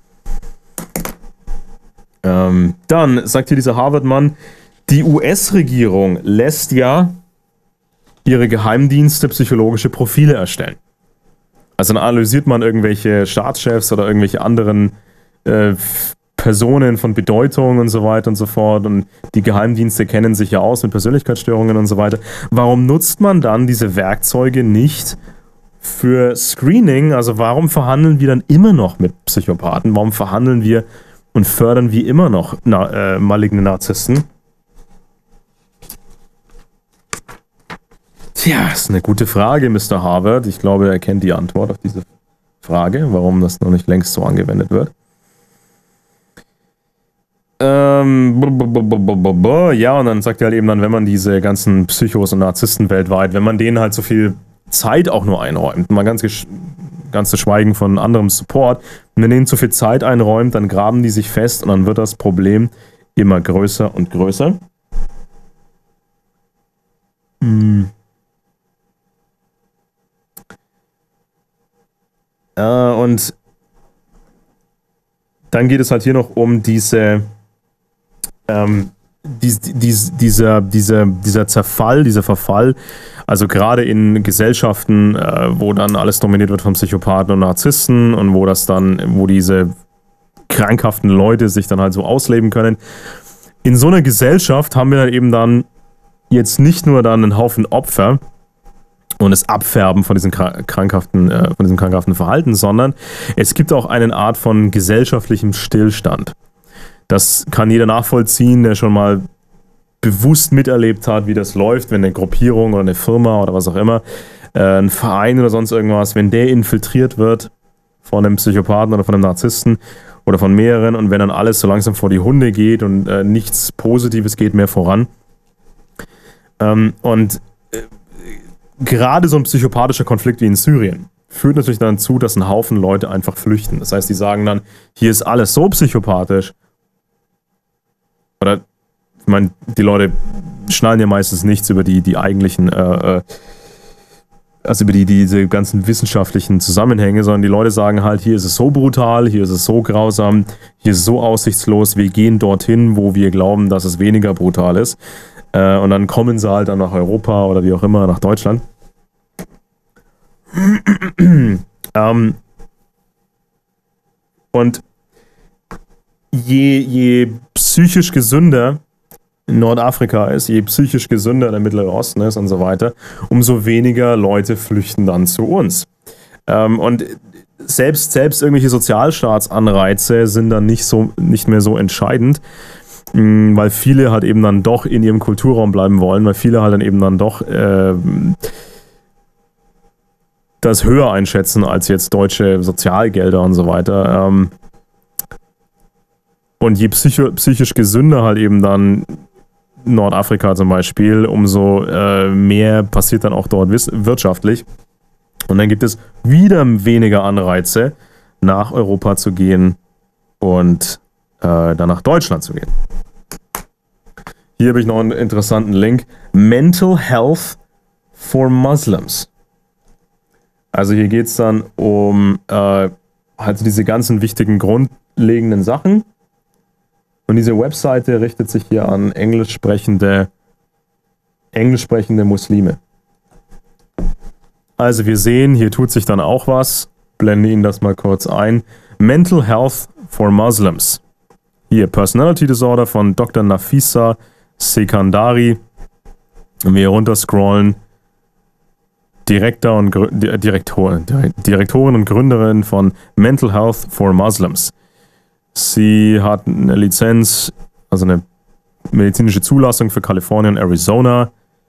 Ähm, dann sagt hier dieser Harvard-Mann, die U S-Regierung lässt ja ihre Geheimdienste psychologische Profile erstellen. Also dann analysiert man irgendwelche Staatschefs oder irgendwelche anderen äh, Personen von Bedeutung und so weiter und so fort und die Geheimdienste kennen sich ja aus mit Persönlichkeitsstörungen und so weiter. Warum nutzt man dann diese Werkzeuge nicht für Screening? Also warum verhandeln wir dann immer noch mit Psychopathen? Warum verhandeln wir und fördern wir immer noch na, äh, maligne Narzissten? Tja, ist eine gute Frage, Mister Harvard. Ich glaube, er kennt die Antwort auf diese Frage, warum das noch nicht längst so angewendet wird. Ähm, ja, und dann sagt er halt eben dann, wenn man diese ganzen Psychos und Narzissten weltweit, wenn man denen halt so viel Zeit auch nur einräumt, mal ganz, ganz zu schweigen von anderem Support, wenn man denen zu viel Zeit einräumt, dann graben die sich fest und dann wird das Problem immer größer und größer. Hm. Äh, und dann geht es halt hier noch um diese Ähm, dies, dies, dieser, dieser, dieser Zerfall, dieser Verfall, also gerade in Gesellschaften, äh, wo dann alles dominiert wird von Psychopathen und Narzissten und wo das dann, wo diese krankhaften Leute sich dann halt so ausleben können. In so einer Gesellschaft haben wir dann eben dann jetzt nicht nur dann einen Haufen Opfer und das Abfärben von diesem krankhaften, äh, von diesem krankhaften Verhalten, sondern es gibt auch eine Art von gesellschaftlichem Stillstand. Das kann jeder nachvollziehen, der schon mal bewusst miterlebt hat, wie das läuft, wenn eine Gruppierung oder eine Firma oder was auch immer, äh, ein Verein oder sonst irgendwas, wenn der infiltriert wird von einem Psychopathen oder von einem Narzissten oder von mehreren und wenn dann alles so langsam vor die Hunde geht und äh, nichts Positives geht mehr voran. Ähm, und äh, gerade so ein psychopathischer Konflikt wie in Syrien führt natürlich dann dazu, dass ein Haufen Leute einfach flüchten. Das heißt, die sagen dann, hier ist alles so psychopathisch. Oder, ich meine, die Leute schnallen ja meistens nichts über die, die eigentlichen, äh, also über die, diese ganzen wissenschaftlichen Zusammenhänge, sondern die Leute sagen halt, hier ist es so brutal, hier ist es so grausam, hier ist es so aussichtslos, wir gehen dorthin, wo wir glauben, dass es weniger brutal ist. Äh, und dann kommen sie halt dann nach Europa oder wie auch immer, nach Deutschland. ähm, und Je, je psychisch gesünder Nordafrika ist, je psychisch gesünder der Mittlere Osten ist und so weiter, umso weniger Leute flüchten dann zu uns. Ähm, und selbst, selbst irgendwelche Sozialstaatsanreize sind dann nicht, so, nicht mehr so entscheidend, mh, weil viele halt eben dann doch in ihrem Kulturraum bleiben wollen, weil viele halt dann eben dann doch äh, das höher einschätzen als jetzt deutsche Sozialgelder und so weiter. Ähm, Und je psycho, psychisch gesünder halt eben dann Nordafrika zum Beispiel, umso äh, mehr passiert dann auch dort wirtschaftlich. Und dann gibt es wieder weniger Anreize, nach Europa zu gehen und äh, dann nach Deutschland zu gehen. Hier habe ich noch einen interessanten Link. Mental Health for Muslims. Also hier geht es dann um äh, halt diese ganzen wichtigen grundlegenden Sachen. Und diese Webseite richtet sich hier an englisch sprechende, englisch sprechende Muslime. Also wir sehen, hier tut sich dann auch was. Blende Ihnen das mal kurz ein. Mental Health for Muslims. Hier, Personality Disorder von Doktor Nafisa Sekandari. Wenn wir hier runterscrollen, Direktor und Direktor, Direktorin und Gründerin von Mental Health for Muslims. Sie hat eine Lizenz, also eine medizinische Zulassung für Kalifornien, Arizona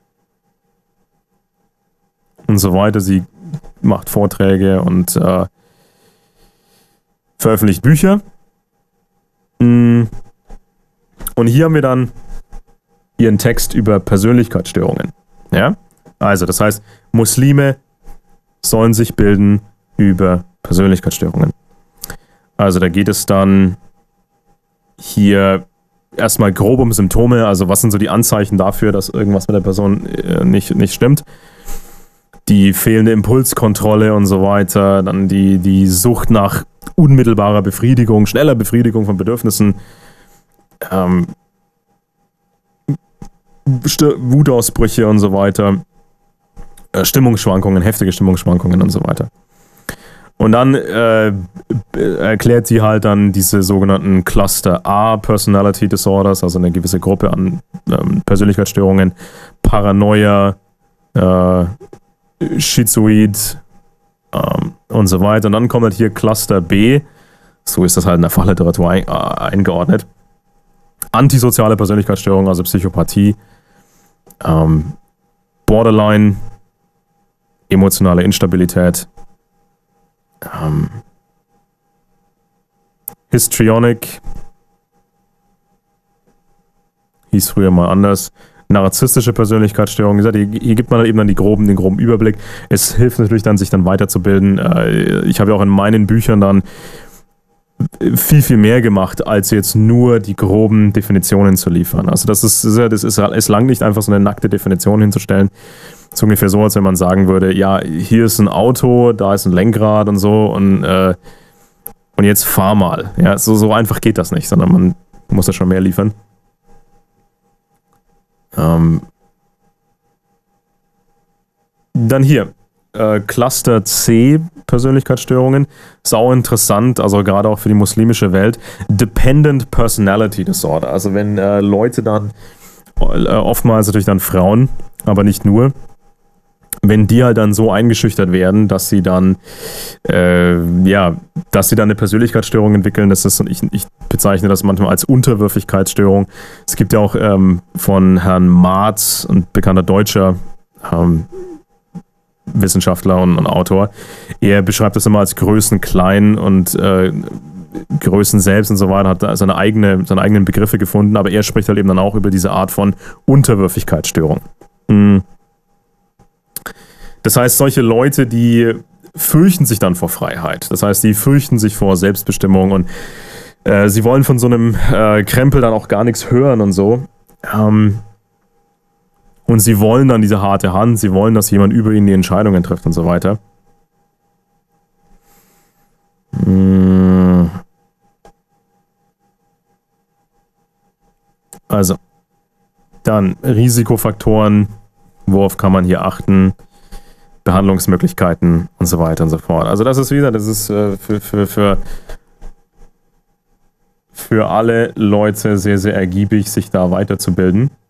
und so weiter. Sie macht Vorträge und äh, veröffentlicht Bücher. Und hier haben wir dann ihren Text über Persönlichkeitsstörungen. Ja? Also, das heißt, Muslime sollen sich bilden über Persönlichkeitsstörungen. Also da geht es dann hier erstmal grob um Symptome, also was sind so die Anzeichen dafür, dass irgendwas mit der Person äh, nicht, nicht stimmt. Die fehlende Impulskontrolle und so weiter, dann die, die Sucht nach unmittelbarer Befriedigung, schneller Befriedigung von Bedürfnissen, ähm, Wutausbrüche und so weiter, äh, Stimmungsschwankungen, heftige Stimmungsschwankungen und so weiter. Und dann äh, erklärt sie halt dann diese sogenannten Cluster A Personality Disorders, also eine gewisse Gruppe an ähm, Persönlichkeitsstörungen, Paranoia, äh, Schizoid ähm, und so weiter. Und dann kommt halt hier Cluster B, so ist das halt in der Fachliteratur ein, äh, eingeordnet. Antisoziale Persönlichkeitsstörung, also Psychopathie, ähm, Borderline, emotionale Instabilität, Ähm, Histrionic hieß früher mal anders. Narzisstische Persönlichkeitsstörung. Wie gesagt, hier, hier gibt man halt eben dann die groben, den groben Überblick. Es hilft natürlich dann, sich dann weiterzubilden. Äh, ich habe ja auch in meinen Büchern dann viel, viel mehr gemacht, als jetzt nur die groben Definitionen zu liefern. Also das ist, das ist, es langt nicht einfach so eine nackte Definition hinzustellen. Es ist ungefähr so, als wenn man sagen würde, ja, hier ist ein Auto, da ist ein Lenkrad und so und, äh, und jetzt fahr mal. Ja, so, so einfach geht das nicht, sondern man muss da schon mehr liefern. Ähm, dann hier, äh, Cluster C Persönlichkeitsstörungen, ist auch interessant, also gerade auch für die muslimische Welt. Dependent Personality Disorder, also wenn äh, Leute dann, äh, oftmals natürlich dann Frauen, aber nicht nur, wenn die halt dann so eingeschüchtert werden, dass sie dann, äh, ja, dass sie dann eine Persönlichkeitsstörung entwickeln, das ist, ich, ich bezeichne das manchmal als Unterwürfigkeitsstörung. Es gibt ja auch ähm, von Herrn Marz, ein bekannter deutscher ähm, Wissenschaftler und, und Autor, er beschreibt das immer als Größen klein und äh, Größen selbst und so weiter, hat seine, eigene, seine eigenen Begriffe gefunden, aber er spricht halt eben dann auch über diese Art von Unterwürfigkeitsstörung. Mhm. Das heißt, solche Leute, die fürchten sich dann vor Freiheit. Das heißt, die fürchten sich vor Selbstbestimmung und äh, sie wollen von so einem äh, Krempel dann auch gar nichts hören und so. Ähm, und sie wollen dann diese harte Hand, sie wollen, dass jemand über ihnen die Entscheidungen trifft und so weiter. Also, dann Risikofaktoren, worauf kann man hier achten? Behandlungsmöglichkeiten und so weiter und so fort. Also das ist wieder, das ist äh, für, für, für, für alle Leute sehr, sehr ergiebig, sich da weiterzubilden.